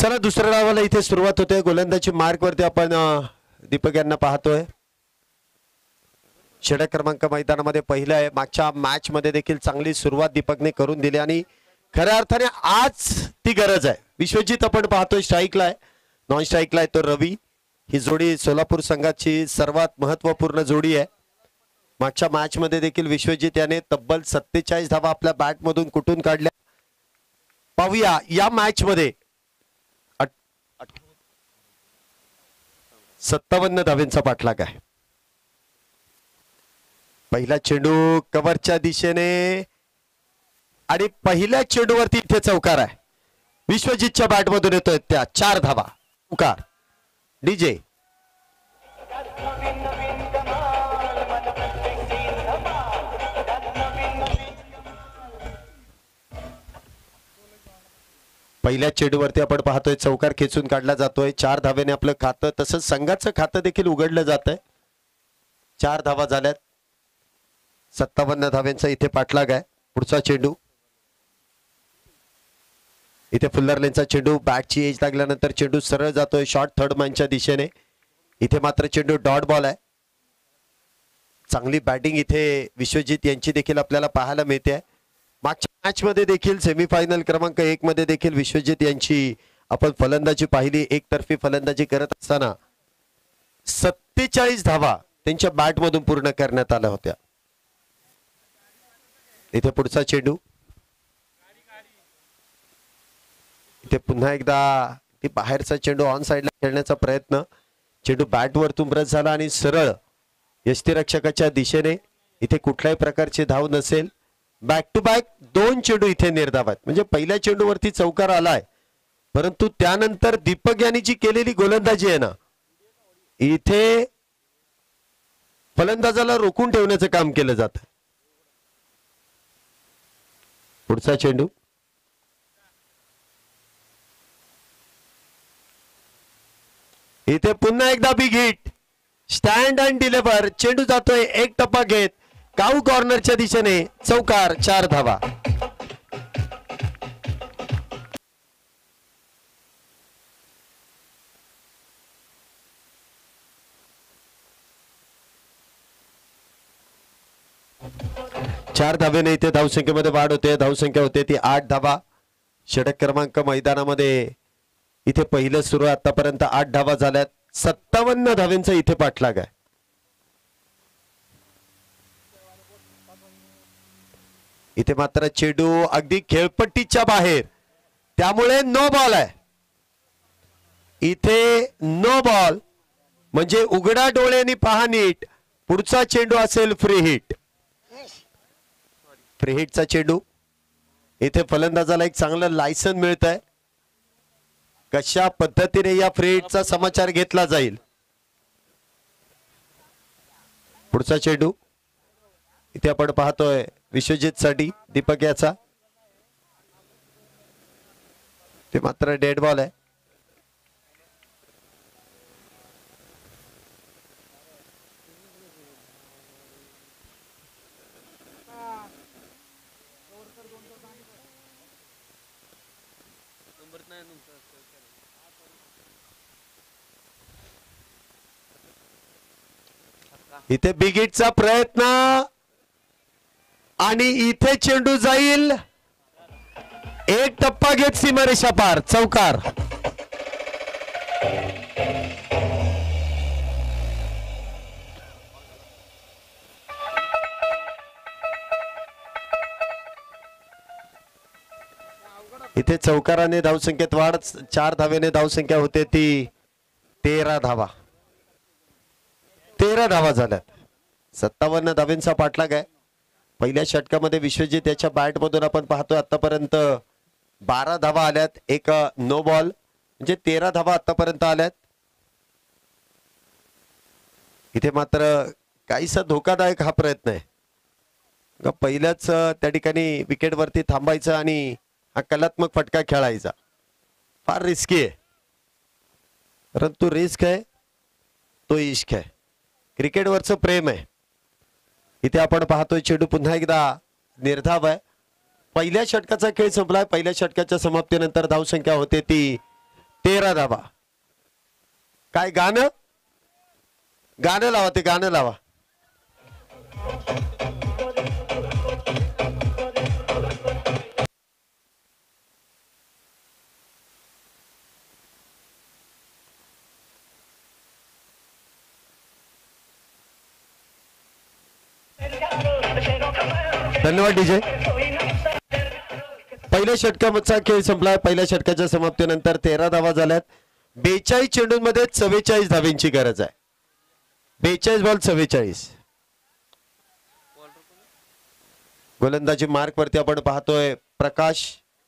चला दुसऱ्या डावाला इथे सुरुवात होते. गोलंदाजी मार्क वरती आपण अं, दीपक यांना पाहतोय. षटक क्रमांक मैदानामध्ये पहिला आहे. मागच्या मॅच मध्ये देखील चांगली सुरुवात दीपकने करून दिली आणि खऱ्या अर्थाने आज ती गरज आहे. विश्वजित आपण पाहतोय स्ट्राईकला आहे, नॉन स्ट्राईकला आहे तो रवी. ही जोडी सोलापूर संघाची सर्वात महत्वपूर्ण जोडी आहे. मागच्या मॅच मध्ये देखील विश्वजित याने तब्बल सत्तेचाळीस धावा आपल्या बॅट मधून कुठून काढल्या. पाहूया या मॅच मध्ये सत्तावन्न धावेंचा पाठलाग आहे. पहिला चेंडू कव्हरच्या दिशेने आणि पहिल्या चेंडूवरती इथे चौकार आहे. विश्वजितच्या बॅट मधून येतोय त्या चार धावा. चौकार डीजे. पहिल्या चेंडूवरती आपण पाहतोय चौकार खेचून काढला जातोय. चार धावेने आपलं खातं तसंच संघाचं खातं देखील उघडलं जात आहे. चार धावा झाल्यात. सत्तावन्न धावेंचा इथे पाठलाग आहे. पुढचा चेंडू इथे फुल्लर लेनचा चेंडू. बॅटची एज लागल्यानंतर चेंडू सरळ जातोय शॉर्ट थर्ड मॅनच्या दिशेने. इथे मात्र चेंडू डॉट बॉल आहे. चांगली बॅटिंग इथे विश्वजित यांची देखील आपल्याला पाहायला मिळते. मागच्या मॅच मध्ये देखील सेमीफायनल क्रमांक एक मध्ये देखील विश्वजित यांची आपण फलंदाजी पाहिली. एकतर्फी फलंदाजी करत असताना सत्तेचाळीस धावा त्यांच्या बॅट मधून पूर्ण करण्यात आल्या होत्या. इथे पुढचा चेंडू. इथे पुन्हा एकदा ती बाहेरचा चेंडू ऑन साइडला खेळण्याचा प्रयत्न. चेंडू बॅटवर तुंबरत झाला आणि सरळ यष्टीरक्षकाच्या दिशेने. इथे कुठल्याही प्रकारची धाव नसेल. बॅक टू बॅक दोन चेंडू इथे निर्धाव आहेत. म्हणजे पहिल्या चेंडूवरती चौकार आलाय, परंतु त्यानंतर दीपक यांनी जी केलेली गोलंदाजी आहे ना, इथे फलंदाजाला रोखून ठेवण्याचं काम केलं जात. पुढचा चेंडू. इथे पुन्हा एकदा big hit. Stand and deliver. चेंडू जातोय एक टप्पा घेत काऊ कॉर्नरच्या दिशेने. चौकार चार धावा. चार धावेने इथे धावसंख्येमध्ये वाढ होते. धावसंख्या होते ती आठ धावा. षटक क्रमांक मैदानामध्ये इथे पहिलं सुरू आहे. आतापर्यंत आठ धावा झाल्यात. सत्तावन्न धावेंचा इथे पाठलाग आहे. इथे मात्र चेंडू अगदी खेळपट्टीच्या बाहेर, त्यामुळे नो बॉल आहे. इथे नो बॉल म्हणजे उघड्या डोळ्यांनी पहा नीट. पुढचा चेंडू असेल फ्री हिट. फ्री हिटचा चेंडू. इथे फलंदाजाला एक चांगलं लायसन मिळत आहे. कशा पद्धतीने या फ्री हिटचा समाचार घेतला जाईल. पुढचा चेंडू इथे आपण पाहतोय विश्वजित साठी दीपक याचा. ते मात्र डेड बॉल आहे. इथे बिग हिटचा प्रयत्न आणि इथे चेंडू जाईल एक टप्पा घेत सीमारेषा पार. चौकार. इथे चौकाराने धावसंख्येत वाढ. चार धावेने धावसंख्या होते ती तेरा धावा. तेरा धावा झाल्यात. सत्तावन्न धावेंचा पाठलाग आहे. पहिल्या षटकामध्ये विश्वजित याच्या बॅट मधून आपण पाहतोय आतापर्यंत बारा धावा आल्यात. एक नो बॉल म्हणजे तेरा धावा आतापर्यंत आल्यात. इथे मात्र काहीसा धोकादायक हा प्रयत्न आहे. पहिल्याच त्या ठिकाणी विकेट वरती थांबायचं आणि हा कलात्मक फटका खेळायचा. फार रिस्की आहे, परंतु रिस्क आहे तो इश्क आहे. क्रिकेटवरचं प्रेम आहे. इथे आपण पाहतोय चेंडू पुन्हा एकदा निर्धाव आहे. पहिल्या षटकाचा खेळ संपलाय. पहिल्या षटकाच्या समाप्तीनंतर धावसंख्या होते ती तेरा धावा. काय गाणं गाणं लावा, ते गाणं लावा. धन्यवाद डीजे. पहिल्या षटकाचा खेळ संपला. पहिल्या षटकाच्या समाप्तीनंतर तेरा धावा झाल्यात. बेचाळीस चेंडूंमध्ये चव्वेचाळीस धाव्यांची गरज आहे. बेचाळीस बॉल चव्वेचाळीस. गोलंदाजी मार्क वरती आपण पाहतोय प्रकाश.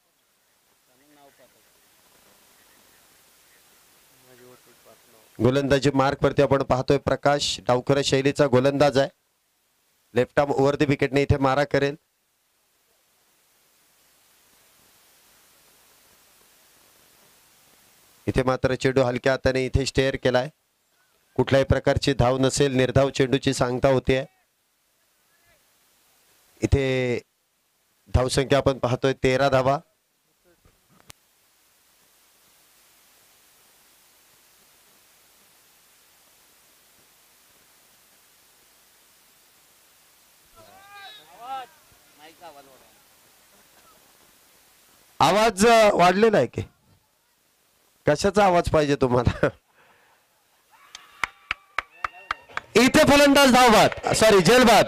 गोलंदाजी मार्क वरती आपण पाहतोय प्रकाश. डावखुरा शैलीचा गोलंदाज आहे. लेफ्ट आर्म ओव्हर द विकेटने इथे मारा करेल. इथे मात्र चेंडू हलक्या हाताने इथे स्टेअर केलाय. कुठल्याही प्रकारची धाव नसेल. निर्धाव चेंडूची सांगता होते. इथे धावसंख्या आपण पाहतोय तेरा धावा. आवाज वाढलेला आहे की कशाचा आवाज पाहिजे तुम्हाला? इथे फलंदाज धावबाद, सॉरी जेलबाद.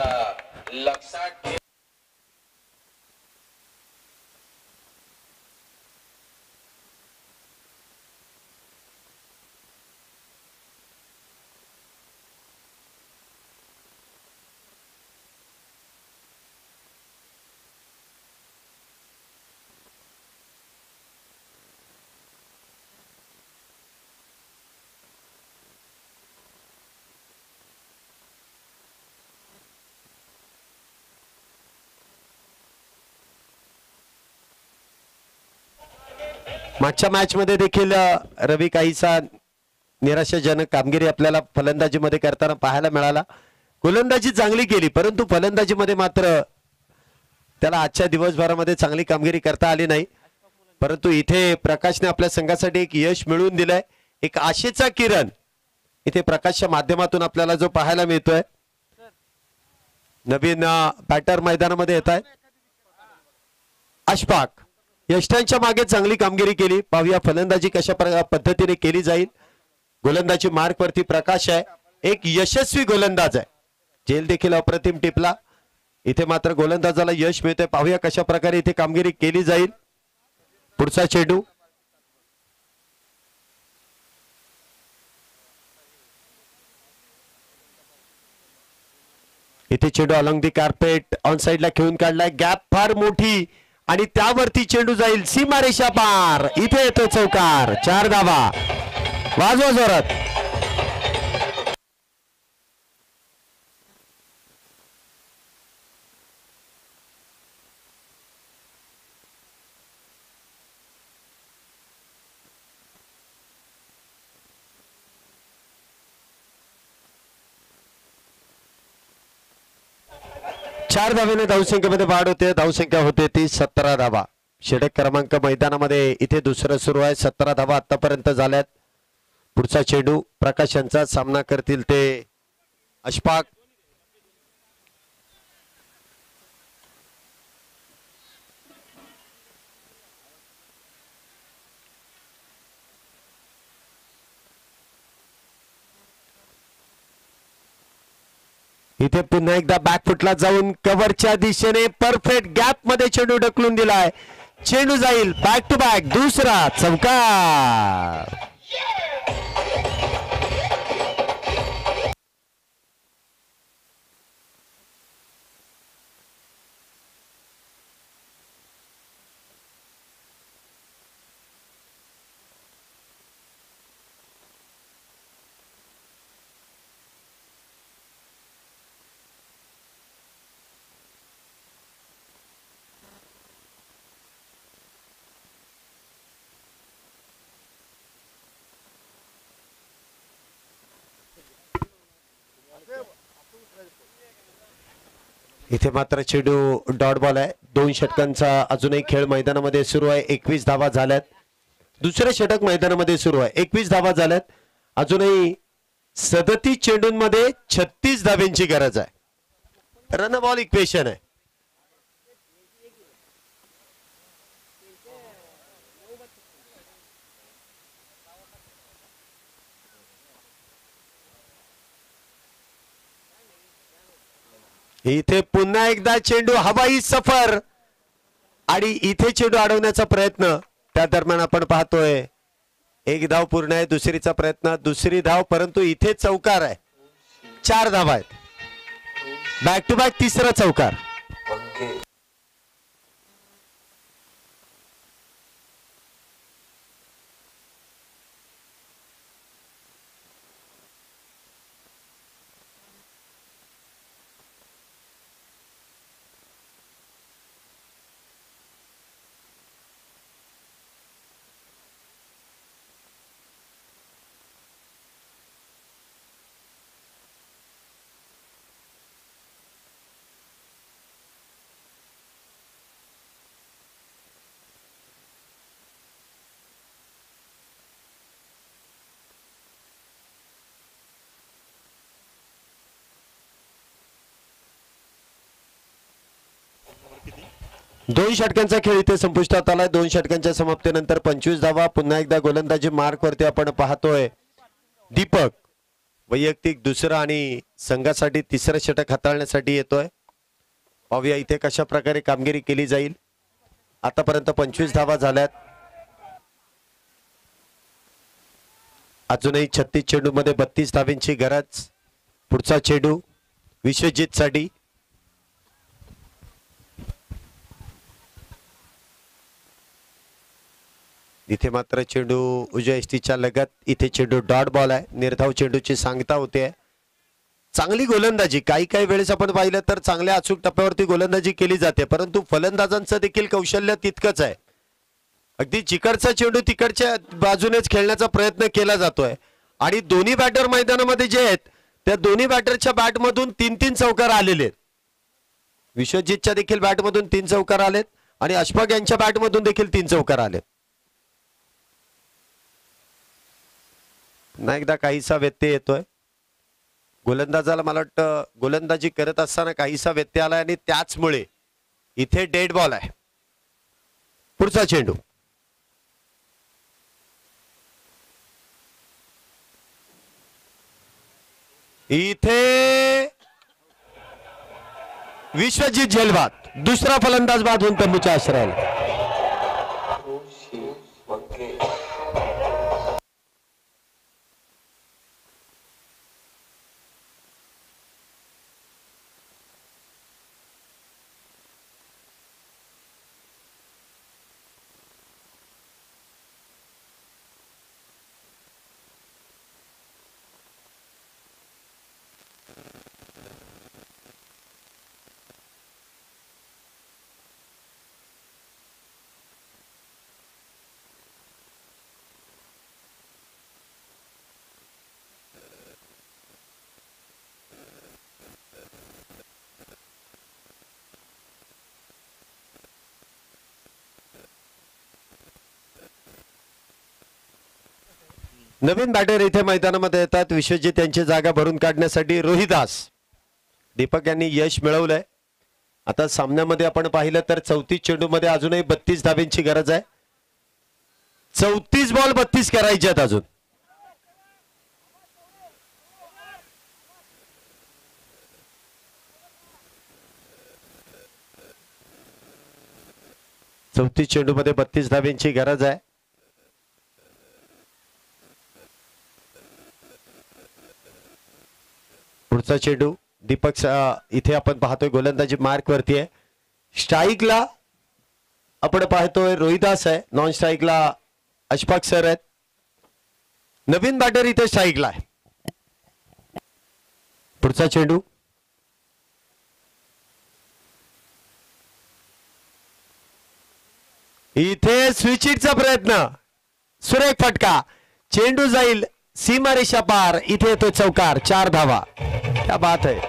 मागच्या मॅच मध्ये देखील रवी काहीसा निराशाजनक कामगिरी आपल्याला फलंदाजीमध्ये करताना पाहायला मिळाला. गोलंदाजी चांगली केली परंतु फलंदाजीमध्ये मात्र त्याला आजच्या दिवसभरामध्ये चांगली कामगिरी करता आली नाही. परंतु इथे प्रकाशने आपल्या संघासाठी एक यश मिळवून दिलंय. एक आशेचा किरण इथे प्रकाशच्या माध्यमातून आपल्याला जो पाहायला मिळतोय. नवीन बॅटर मैदानामध्ये येत आहे अशफाक. यष्टांच्या मागे चांगली कामगिरी केली. पाहूया फलंदाजी कशा पद्धतीने केली जाईल. गोलंदाजी मार्क वरती प्रकाश आहे. एक यशस्वी गोलंदाज आहे. झेल देखील अप्रतिम टिपला. इथे मात्र गोलंदाजाला यश मिळते. पाहूया कशा प्रकारे इथे कामगिरी केली जाईल. पुढचा चेंडू इथे चेंडू अलॉंग दी कार्पेट ऑन साइडला खेळून काढलाय. गॅप फार मोठी आणि त्यावरती चेंडू जाईल सीमारेषा पार. इथे येतो चौकार. चार धावा. वाजवा जोरात. चार धावेने धावसंख्येमध्ये वाढ होते. धावसंख्या होते ती सतरा धावा. षटक क्रमांक मैदानामध्ये इथे दुसरं सुरू आहे. सतरा धावा आतापर्यंत झाल्यात. पुढचा चेंडू प्रकाश यांचा सामना करतील ते अशफाक. इथे पुन्हा एकदा बॅकफुटला जाऊन कव्हरच्या दिशेने परफेक्ट गॅप मध्ये चेंडू ढकलून दिलाय. चेंडू जाईल बॅक टू बॅक. दुसरा चौकार. इथे मात्र चेंडू डॉट बॉल आहे. दोन षटकांचा अजूनही खेळ मैदानामध्ये सुरू आहे. एकवीस धावा झाल्यात. दुसरे षटक मैदानामध्ये सुरू आहे. एकवीस धावा झाल्यात. अजूनही सदतीस चेंडूंमध्ये छत्तीस धाब्यांची गरज आहे. रन बॉल इक्वेशन आहे. इथे पुन्हा एकदा चेंडू हवाई सफर आणि इथे चेंडू अडवण्याचा प्रयत्न. त्या दरम्यान आपण पाहतोय एक धाव पूर्ण आहे. दुसरीचा प्रयत्न, दुसरी धाव, परंतु इथे चौकार आहे. चार धावा आहेत. बॅक टू बॅक तिसरा चौकार. दोन षटकांचा खेळ इथे संपुष्टात आलाय. दोन षटकांच्या समाप्तीनंतर पंचवीस धावा. पुन्हा एकदा गोलंदाजी मार्क वरती आपण पाहतोय. दीपक वैयक्तिक दुसरा आणि संघासाठी तिसरं षटक हाताळण्यासाठी येतोय. पाहूया इथे कशा प्रकारे कामगिरी केली जाईल. आतापर्यंत पंचवीस धावा झाल्यात. अजूनही छत्तीस चेंडू मध्ये बत्तीस धाव्यांची गरज. पुढचा चेंडू विश्वजित साठी. इथे मात्र चेंडू उजव्या एसटीच्या लगत. इथे चेंडू डॉट बॉल आहे. निर्धाव चेंडूची सांगता होते. चांगली गोलंदाजी. काही काही वेळेस आपण पाहिलं तर चांगल्या अचूक टप्प्यावरती गोलंदाजी केली जाते, परंतु फलंदाजांचं देखील कौशल्य तितकंच आहे. अगदी जिकडचा चेंडू तिकडच्या बाजूनेच खेळण्याचा प्रयत्न केला जातोय. आणि दोन्ही बॅटर मैदानामध्ये जे आहेत त्या दोन्ही बॅटरच्या बॅटमधून तीन तीन चौकार आलेले आहेत. विश्वजितच्या देखील बॅटमधून तीन चौकार आलेत आणि अशफाक यांच्या बॅटमधून देखील तीन चौकार आलेत. पुन्हा एकदा काहीसा व्यत्यय येतोय. गोलंदाजाला मला वाटतं गोलंदाजी करत असताना काहीसा व्यत्यय आलाय आणि त्याचमुळे इथे डेड बॉल आहे. पुढचा चेंडू इथे विश्वजित झेलबाद. दुसरा फलंदाज बाद होऊन तंबूच्या आश्रयाला. नवीन बॅटर इथे मैदानामध्ये येतात. विश्वजित यांची जागा भरून काढण्यासाठी रोहिदास. दीपक यांनी यश मिळवलंय. आता सामन्यामध्ये आपण पाहिलं तर चौतीस चेंडू मध्ये अजूनही बत्तीस धाब्यांची गरज आहे. चौतीस बॉल बत्तीस करायचे आहेत अजून. चौतीस चेंडू मध्ये बत्तीस धाब्यांची गरज आहे. पुढचा चेंडू दीपक इथे आपण पाहतोय गोलंदाजी मार्क वरती आहे. स्ट्राईकला आपण पाहतोय रोहिदास आहे. नॉन स्ट्राईकला अशफाक सर आहेत. नवीन बॅटर इथे स्ट्राईकला आहे. पुढचा चेंडू इथे स्विचिटचा प्रयत्न. सुरेख फटका. चेंडू जाईल सीमारेषा पार. इथे येतो चौकार. चार धावा. क्या बात है.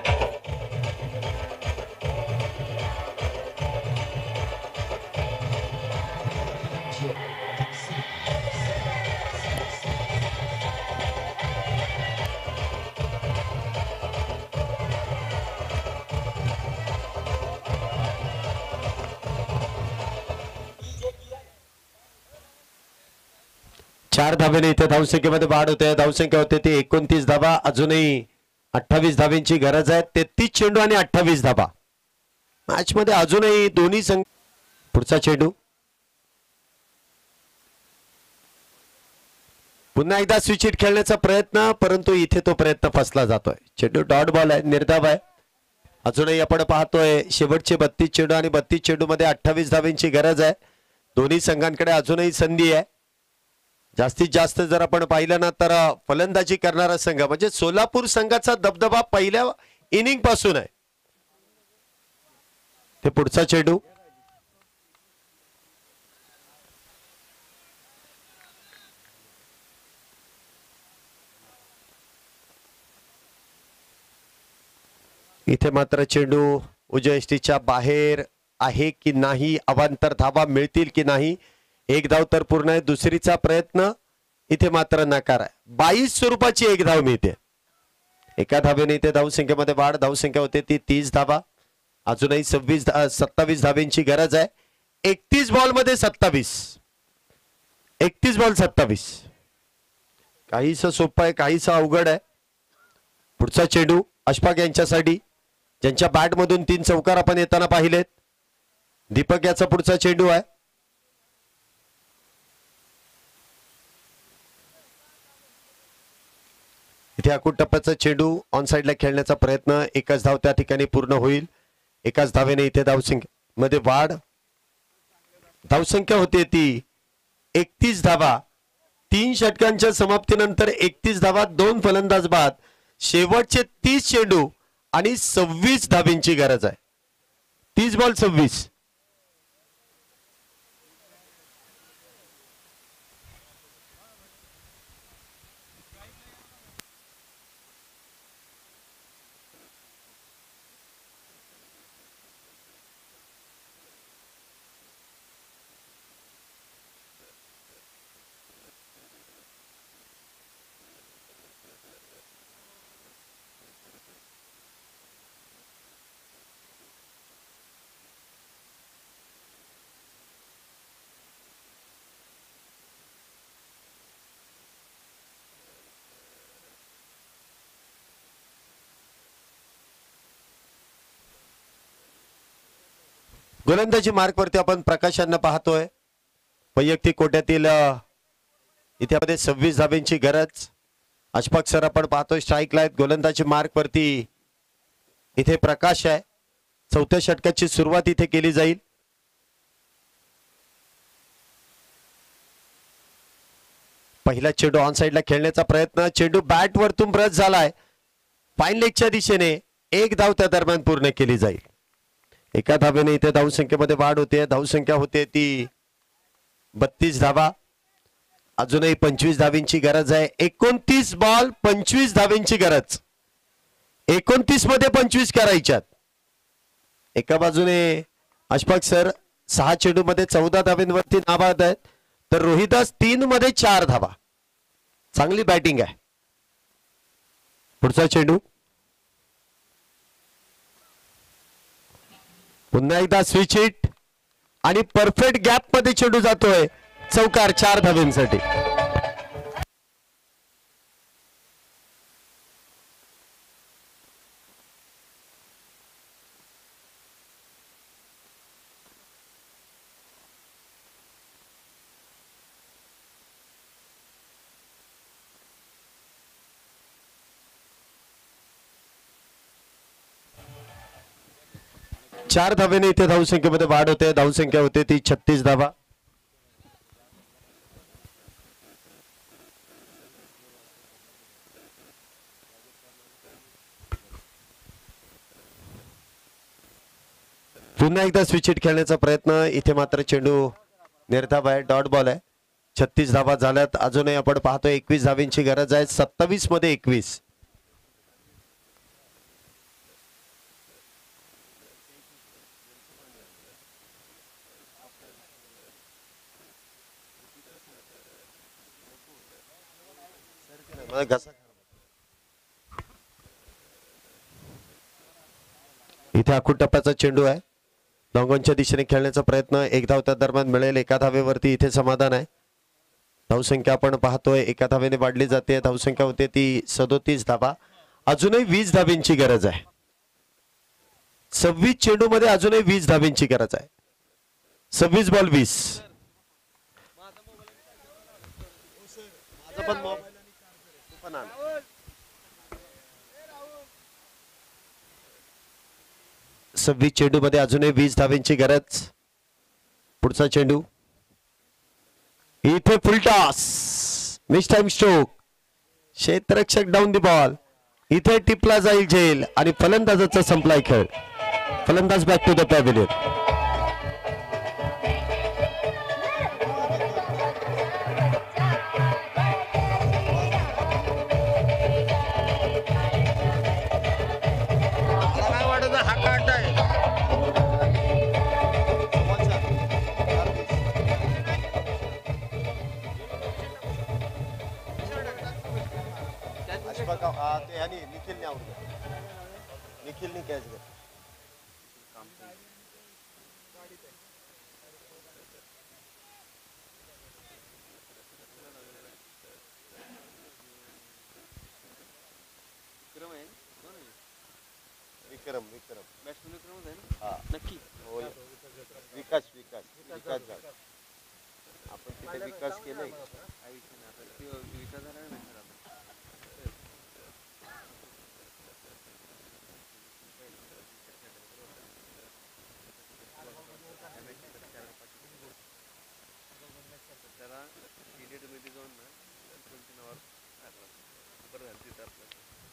चार धावेने इथे धावसंख्येमध्ये वाढ होते धावसंख्या होते ती एकोणतीस धावा अजूनही अठ्ठावीस धाव्यांची गरज आहे तेहतीस चेंडू आणि अठ्ठावीस धावा मॅच मध्ये अजूनही दोन्ही संघ पुढचा चेंडू पुन्हा एकदा स्विच हिट खेळण्याचा प्रयत्न परंतु इथे तो प्रयत्न फसला जातोय चेंडू डॉट बॉल आहे निर्धाव आहे अजूनही आपण पाहतोय शेवटचे बत्तीस चेंडू आणि बत्तीस चेंडू मध्ये अठ्ठावीस धाव्यांची गरज आहे दोन्ही संघांकडे अजूनही संधी आहे जास्तीत जास्त जर आपण पाहिलं ना तर फलंदाजी करणारा संघ म्हणजे सोलापूर संघाचा दबदबा पहिल्या इनिंग पासून आहे ते पुढचा चेंडू इथे मात्र चेंडू उजव्या यष्टीच्या बाहेर आहे की नाही अवांतर धावा मिळतील की नाही एक धाव तर पूर्ण आहे दुसरीचा प्रयत्न इथे मात्र नकार आहे बावीस स्वरूपाची एक धाव मिळते एका धावेने इथे धावसंख्येमध्ये वाढ धावसंख्या होते ती तीस धावा अजूनही सव्वीस सत्तावीस धाव्यांची गरज आहे एकतीस बॉल मध्ये सत्तावीस एकतीस बॉल सत्तावीस काहीसं सोपं आहे काहीसं अवघड आहे पुढचा चेंडू अशफाक यांच्यासाठी ज्यांच्या बॅट मधून तीन चौकार आपण येताना पाहिलेत दीपक याचा पुढचा चेंडू आहे इथे अकुट टप्प्याचा चेंडू ऑन साइडला खेळण्याचा प्रयत्न एकच धाव त्या ठिकाणी पूर्ण होईल एकाच धावेने इथे धावसंख्या मध्ये वाढ धावसंख्या होते ती एकतीस धावा तीन षटकांच्या समाप्तीनंतर एकतीस धावा दोन फलंदाज बाद शेवटचे तीस चेंडू आणि सव्वीस धाव्यांची गरज आहे तीस बॉल सव्वीस गोलंदाजी मार्क वरती आपण प्रकाशांना पाहतोय वैयक्तिक कोट्यातील इथे सव्वीस धाब्यांची गरज अशफाक सर आपण पाहतोय स्ट्राईक लाईत गोलंदाजी मार्क वरती इथे प्रकाश आहे चौथ्या षटकाची सुरुवात इथे केली जाईल पहिला चेंडू ऑन साइडला खेळण्याचा प्रयत्न चेंडू बॅट वरतून ब्रश झालाय फाईन लेगच्या दिशेने एक धाव त्या दरम्यान पूर्ण केली जाईल एका धावेने इथे धावसंख्येमध्ये वाढ होते धावसंख्या होते ती बत्तीस धावा अजूनही पंचवीस धावींची गरज आहे एकोणतीस बॉल पंचवीस धावींची गरज एकोणतीस मध्ये पंचवीस करायच्यात एका बाजूने अशफाक सर सहा चेंडू मध्ये चौदा धाव्यांवरती नाबाद आहेत तर रोहिदास तीन मध्ये चार धावा चांगली बॅटिंग आहे पुढचा चेंडू पुन्हा एकदा स्विच हिट आणि परफेक्ट गॅप मध्ये चेंडू जातोय चौकार चार धाव्यांसाठी चार धावेने इथे धावसंख्येमध्ये वाढ होते धावसंख्या होते ती छत्तीस धावा पुन्हा एकदा स्विच हिट खेळण्याचा प्रयत्न इथे मात्र चेंडू निर्धाव आहे डॉट बॉल आहे छत्तीस धावा झाल्यात अजूनही आपण पाहतोय एकवीस धावींची गरज आहे सत्तावीस मध्ये एकवीस इथे अकुट टप्प्याचा चेंडू आहे लॉंगॉनच्या दिशेने खेळण्याचा प्रयत्न एक धाव त्या दरम्यान मिळेल एका धावेवरती इथे समाधान आहे धावसंख्या आपण पाहतोय एका धावेने वाढली जाते. धावसंख्या होते ती सदोतीस धावा. अजूनही वीस धाब्यांची गरज आहे. सव्वीस चेंडू मध्ये अजूनही वीस धाब्यांची गरज आहे. सव्वीस बॉल वीस. सव्वीस चेंडू मध्ये अजूनही वीस धाब्यांची गरज. पुढचा चेंडू इथे फुलटॉस. Miss time stroke. क्षेत्ररक्षक डाऊन दी बॉल. इथे टिपला जाईल झेल आणि फलंदाजाचा संपलाय खेळ. फलंदाज बॅक टू द पॅव्हिलियन. निखिलने कॅच घेतला. विक्रम विक्रम बॅट्समन विक्रमच आहे ना. हा नक्की हो. विकास विकास विकास झाला. आपण तिथे विकास केलाय. काय विषय नाही. आता ते विकास झाला नाही सर. आता त्याला सिनियर मध्ये जाऊन ना कोणत्या नावावर बरं झालं तिथं आपलं.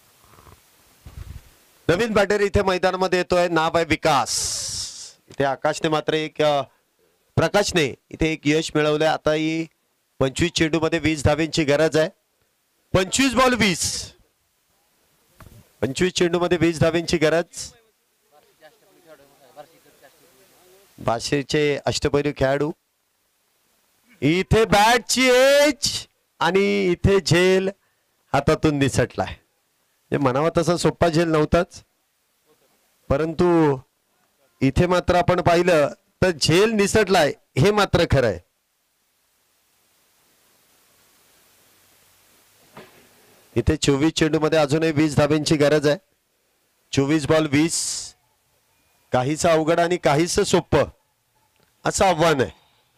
नवीन बॅटर इथे मैदानामध्ये येतोय. नाव आहे विकास. इथे आकाशने मात्र एक अ, प्रकाशने इथे एक यश मिळवलंय. आता ही पंचवीस चेंडू मध्ये वीस धाब्यांची गरज आहे. पंचवीस बॉल वीस. पंचवीस चेंडू मध्ये वीस धाब्यांची गरज. बाशीचे अष्टपैलू खेळाडू. इथे बॅटची एज आणि इथे झेल हातातून निसटलाय. हे म्हणावा तसा सोप्पा झेल नव्हताच, परंतु इथे मात्र आपण पाहिलं तर झेल निसटलाय हे मात्र खरं आहे. इथे चोवीस चेंडू मध्ये अजूनही वीस धाब्यांची गरज आहे. चोवीस बॉल वीस. काहीच अवघड आणि काहीच सोपं असं आव्हान आहे.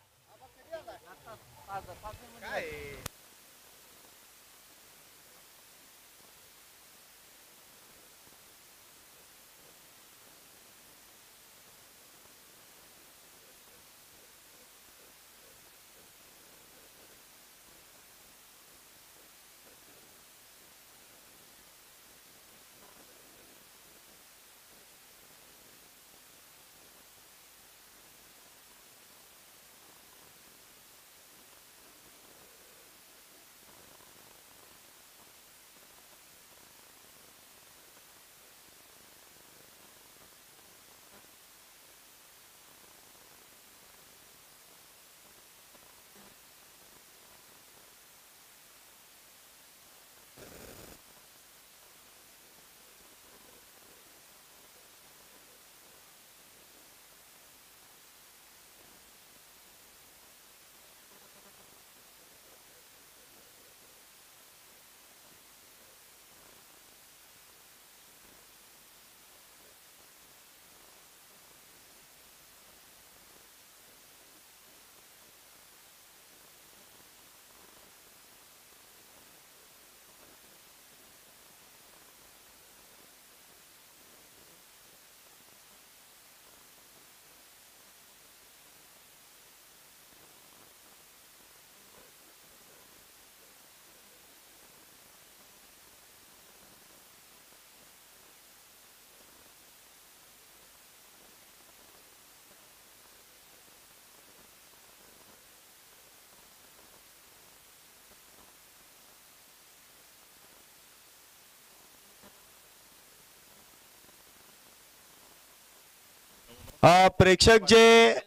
अ, प्रेक्षक जे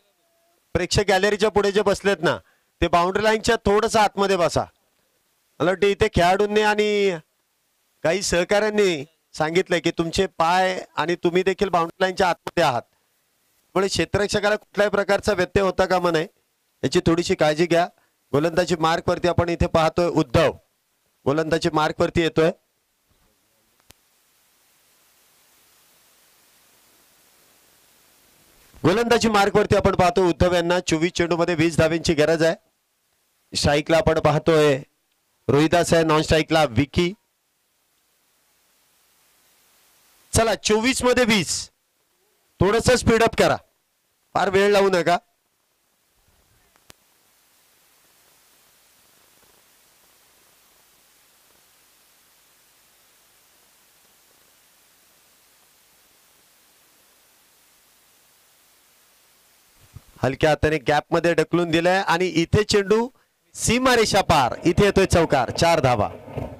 प्रेक्षक गॅलरीच्या पुढे जे बसलेत ना ते बाउंड्री लाईनच्या थोडस आतमध्ये बसा. मला वाटतं इथे खेळाडूंनी आणि काही सहकाऱ्यांनी सांगितलंय की तुमचे पाय आणि तुम्ही देखील बाउंड्री लाईनच्या आतमध्ये आहात, त्यामुळे क्षेत्ररक्षकाला कुठल्याही प्रकारचा व्यत्यय होता कामा नये याची थोडीशी काळजी घ्या. गोलंदाजी मार्क वरती आपण इथे पाहतोय उद्धव गोलंदाजी मार्क वरती येतोय. गोलंदाजी मार्क वरती आपण पाहतो उद्धव यांना चोवीस चेंडू मध्ये वीस धाव्यांची गरज आहे. स्ट्राईकला आपण पाहतोय रोहिदास आहे, नॉन स्ट्राईकला विकी. चला चोवीस मध्ये वीस, थोडस स्पीडअप करा, फार वेळ लावू नका. हलक्या हाताने गॅप मध्ये ढकलून दिलाय आणि इथे चेंडू सीमारेषा पार, इथे येतोय चौकार, चार धावा.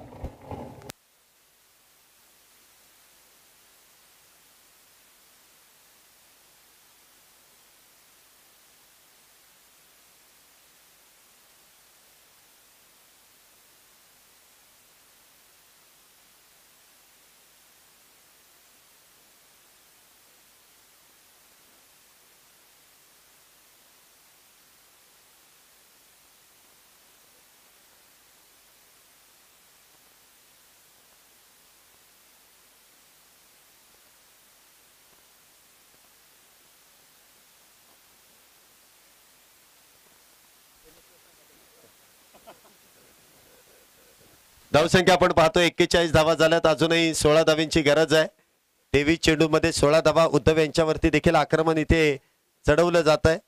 धावसंख्या आपण पाहतो एक्केचाळीस धावा झाल्यात, अजूनही सोळा धाव्यांची गरज आहे. तेवीस चेंडू मध्ये सोळा धावा. उद्धव यांच्यावरती देखील आक्रमण इथे चढवलं जात आहे.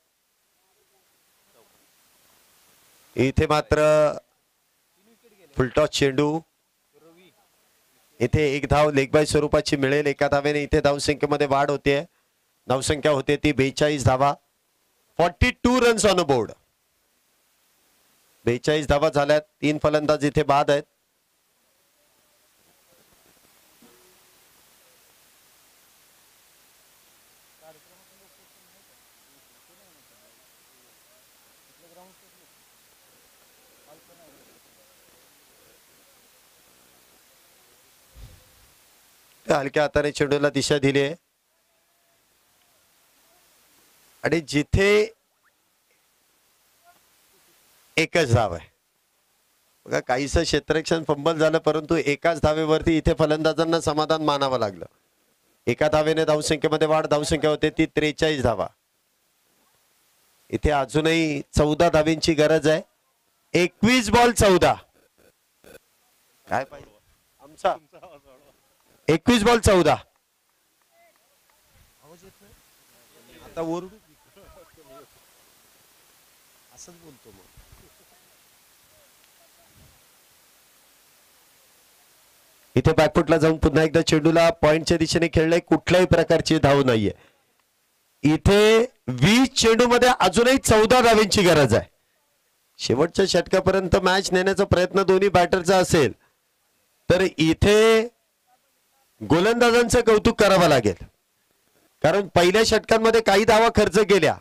इथे मात्र फुलटॉस चेंडू, इथे एक धाव लेगबाय स्वरूपाची मिळेल. एका धावेने इथे धावसंख्येमध्ये वाढ होते. धावसंख्या होते ती बेचाळीस धावा. Forty two runs on board. बेचाळीस धावा झाल्यात. तीन फलंदाज इथे बाद आहेत. हलक्या हाताने चेंडूला दिशा दिली आहे आणि जिथे एकच धाव आहे बघा, काहीस क्षेत्ररक्षण फंबल झालं परंतु एकाच धावेवरती इथे फलंदाजांना समाधान मानावं लागलं. एका धावेने धावसंख्येमध्ये वाढ. धावसंख्या होते ती त्रेचाळीस धावा. इथे अजूनही चौदा धावेंची गरज आहे. एकवीस बॉल चौदा. काय पाहिजे आमचा एकवीस बॉल चौदा. आता ओरडू असंच बोलतो मग. इथे बॅकफुटला जाऊन पुन्हा एकदा चेंडूला पॉइंटच्या दिशेने खेळलंय. कुठल्याही प्रकारची धाव नाहीये. इथे वीस चेंडू मध्ये अजूनही चौदा धावेंची गरज आहे. शेवटच्या षटकापर्यंत मॅच नेण्याचा प्रयत्न दोन्ही बॅटरचा असेल तर इथे गोलंदाजांचं कौतुक करावं लागेल, कारण पहिल्या षटकांमध्ये काही धावा खर्च केल्या.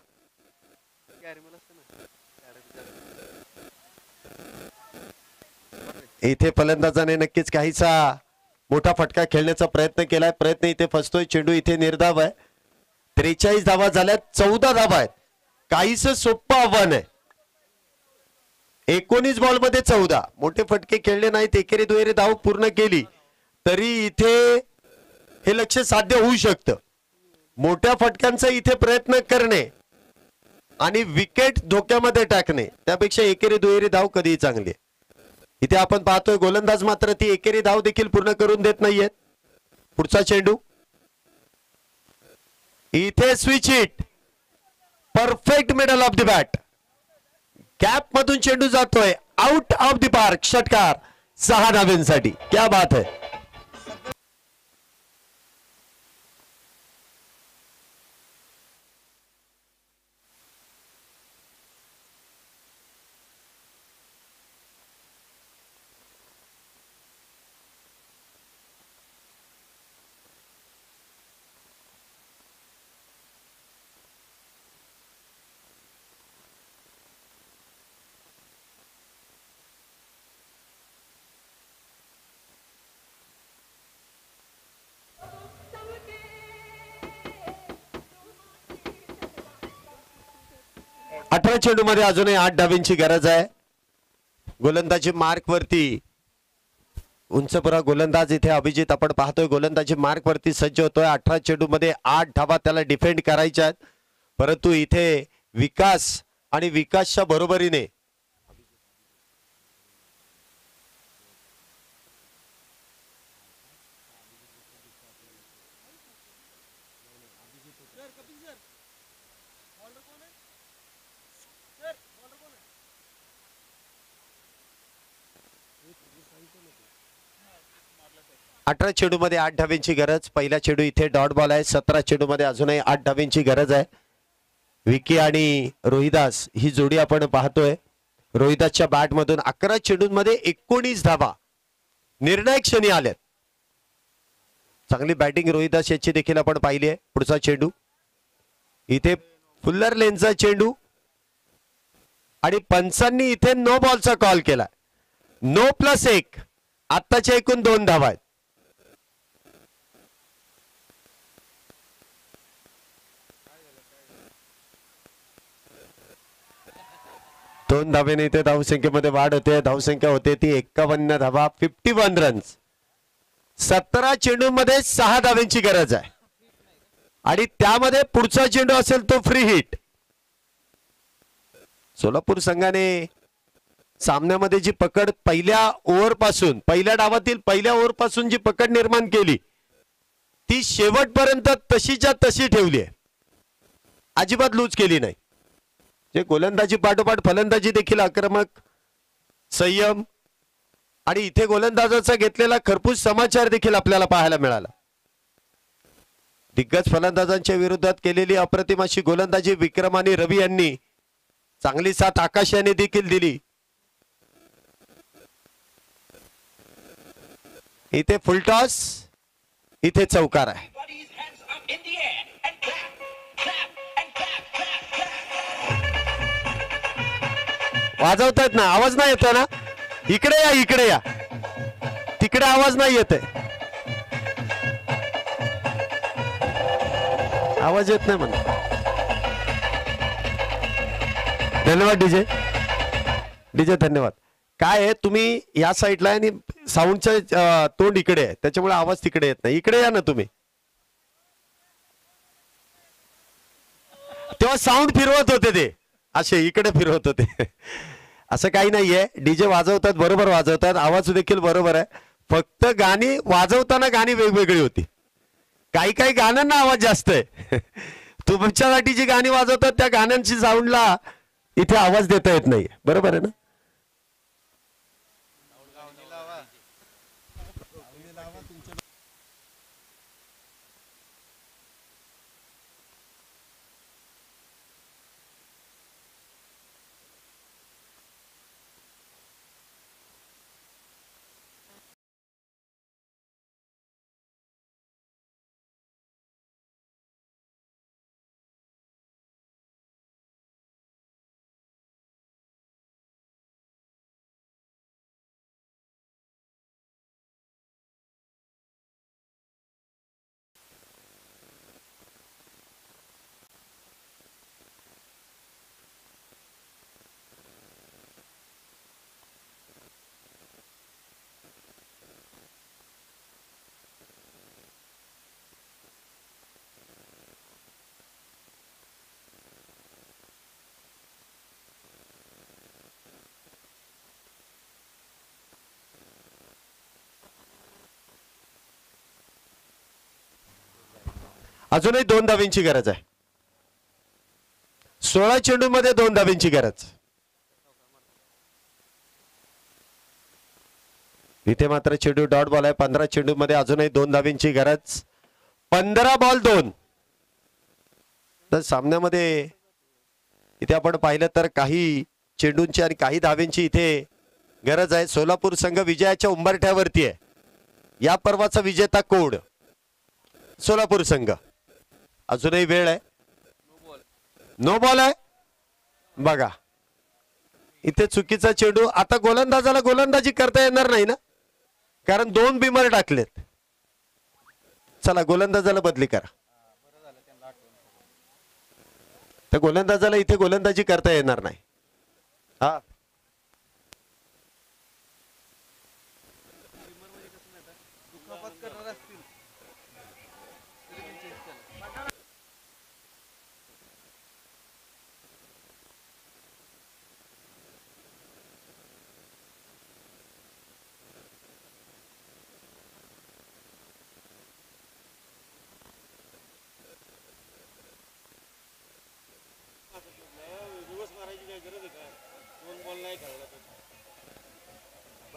इथे फलंदाजाने नक्कीच काहीसा मोठा फटका खेळण्याचा प्रयत्न केलाय. प्रयत्न इथे फसतोय. चेंडू इथे निर्धाव आहे. त्रेचाळीस धावा झाल्यात. चौदा धावा आहेत. काहीस सोपं आव्हान आहे. एकोणीस बॉल मध्ये चौदा. मोठे फटके खेळले नाहीत. एकेरी दुहेरी धाव पूर्ण केली तरी इथे हे लक्ष्य साध्य होऊ शकतं. मोठ्या फटक्यांचा इथे प्रयत्न करणे आणि विकेट धोक्यामध्ये टाकणे त्यापेक्षा एकेरी दुहेरी धाव कधीही चांगली. इथे आपण पाहतोय गोलंदाज मात्र ती एकेरी धाव देखील पूर्ण करून देत नाहीयेत. पुढचा चेंडू इथे switch hit. Perfect middle of the bat. Gap मधून चेंडू जातोय आउट ऑफ द पार्क. षटकार सहा धाव्यांसाठी. क्या बात है. अठरा चेंडू मध्ये अजूनही आठ धावेंची गरज आहे. गोलंदाजी मार्क वरती उंचपुरा गोलंदाज इथे अभिजित आपण पाहतोय गोलंदाजी मार्क वरती सज्ज होतोय. अठरा चेंडू मध्ये आठ धावा त्याला डिफेंड करायच्या आहेत, परंतु इथे विकास आणि विकासच्या बरोबरीने अठरा चेंडू मध्ये आठ धाब्यांची गरज. पहिला चेंडू इथे डॉट बॉल आहे. सतरा चेंडू मध्ये अजूनही आठ धाब्यांची गरज आहे. विकी आणि रोहिदास ही जोडी आपण पाहतोय. रोहिदासच्या बॅट मधून अकरा चेंडूंमध्ये एकोणीस धावा निर्णायक क्षणी आल्यात. चांगली बॅटिंग रोहिदास याची देखील आपण पाहिली आहे. पुढचा चेंडू इथे फुल्लर लेनचा चेंडू आणि पंचांनी इथे नो बॉलचा कॉल केला. नो प्लस एक. आत्ताच्या एकूण दोन धावा आहेत. दोन धावेने इथे धावसंख्येमध्ये वाढ होते. धावसंख्या होते ती एक्कावन्न धावा, फिफ्टी वन रन्स. सतरा चेंडू मध्ये सहा धाव्यांची गरज आहे आणि त्यामध्ये पुढचा चेंडू असेल तो फ्री हिट. सोलापूर संघाने सामन्यामध्ये जी पकड पहिल्या ओव्हर पासून पहिल्या डावातील पहिल्या ओव्हर पासून जी पकड निर्माण केली ती शेवटपर्यंत तशीच्या तशी ठेवली आहे. अजिबात लूज केली नाही. जे गोलंदाजी पाठोपाठ फलंदाजी देखील आक्रमक, संयम आणि इथे गोलंदाजाचा घेतलेला खरपूस समाचार देखील आपल्याला पाहायला मिळाला. दिग्गज फलंदाजांच्या विरोधात केलेली अप्रतिम अशी गोलंदाजी विक्रम आणि रवी यांनी चांगली साथ आकाश याने देखील दिली. इथे फुलटॉस, इथे चौकार आहे. वाजवतायत ना, आवाज नाही येतोय ना. इकडे या, इकडे या. तिकडे आवाज नाही येत आहे. आवाज येत नाही म्हणा. धन्यवाद डीजे. डीजे धन्यवाद. काय आहे, तुम्ही या साईडला आणि साऊंडचं तोंड इकडे आहे, त्याच्यामुळे आवाज तिकडे येत नाही. इकडे या ना तुम्ही. तेव्हा साऊंड फिरवत होते ते असे, इकडे फिरवत होते. असं काही नाहीये. डीजे वाजवतात, बरोबर वाजवतात, आवाज देखील बरोबर आहे. फक्त गाणी वाजवताना गाणी वेगवेगळी होती. काही काही गाण्यांना आवाज जास्त आहे. तुमच्यासाठी जी गाणी वाजवतात त्या गाण्यांची साऊंडला इथे आवाज देता येत नाही. बरोबर आहे ना. अजूनही दोन धाव्यांची गरज आहे. सोळा चेंडू मध्ये दोन धाव्यांची गरज. इथे मात्र चेंडू डॉट बॉल आहे. पंधरा चेंडू मध्ये अजूनही दोन धाव्यांची गरज. पंधरा बॉल दोन. तर सामन्यामध्ये इथे आपण पाहिलं तर काही चेंडूंची आणि काही धाव्यांची इथे गरज आहे. सोलापूर संघ विजयाच्या उंबरठ्यावरती आहे. या पर्वाचा विजेता कोण? सोलापूर संघ. अजूनही वेळ आहे. नो बॉल आहे. बघा इथे चुकीचा चेंडू. आता गोलंदाजाला गोलंदाजी करता येणार नाही ना, कारण दोन बिमर टाकलेत. चला गोलंदाजाला बदली करा. तर गोलंदाजाला इथे गोलंदाजी करता येणार नाही. हा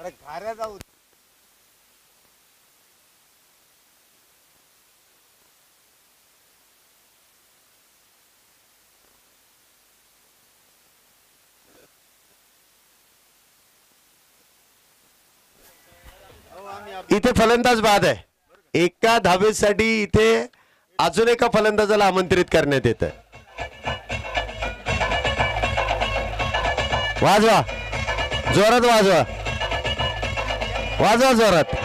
अरे घाऱ्या जाऊ इथे फलंदाज बाद आहे एका धावेसाठी इथे अजून एका फलंदाजाला आमंत्रित करण्यात येतं वाजवा जोरात वाजवा वाजवा जोरात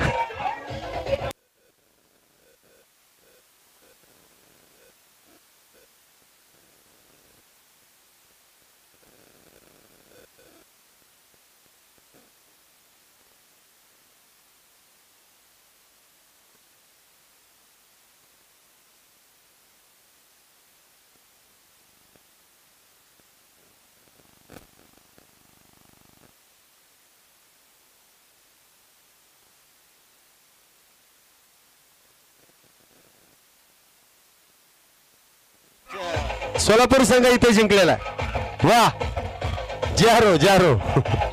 सोलापूर संघ इथे जिंकलेला वा जारो जारो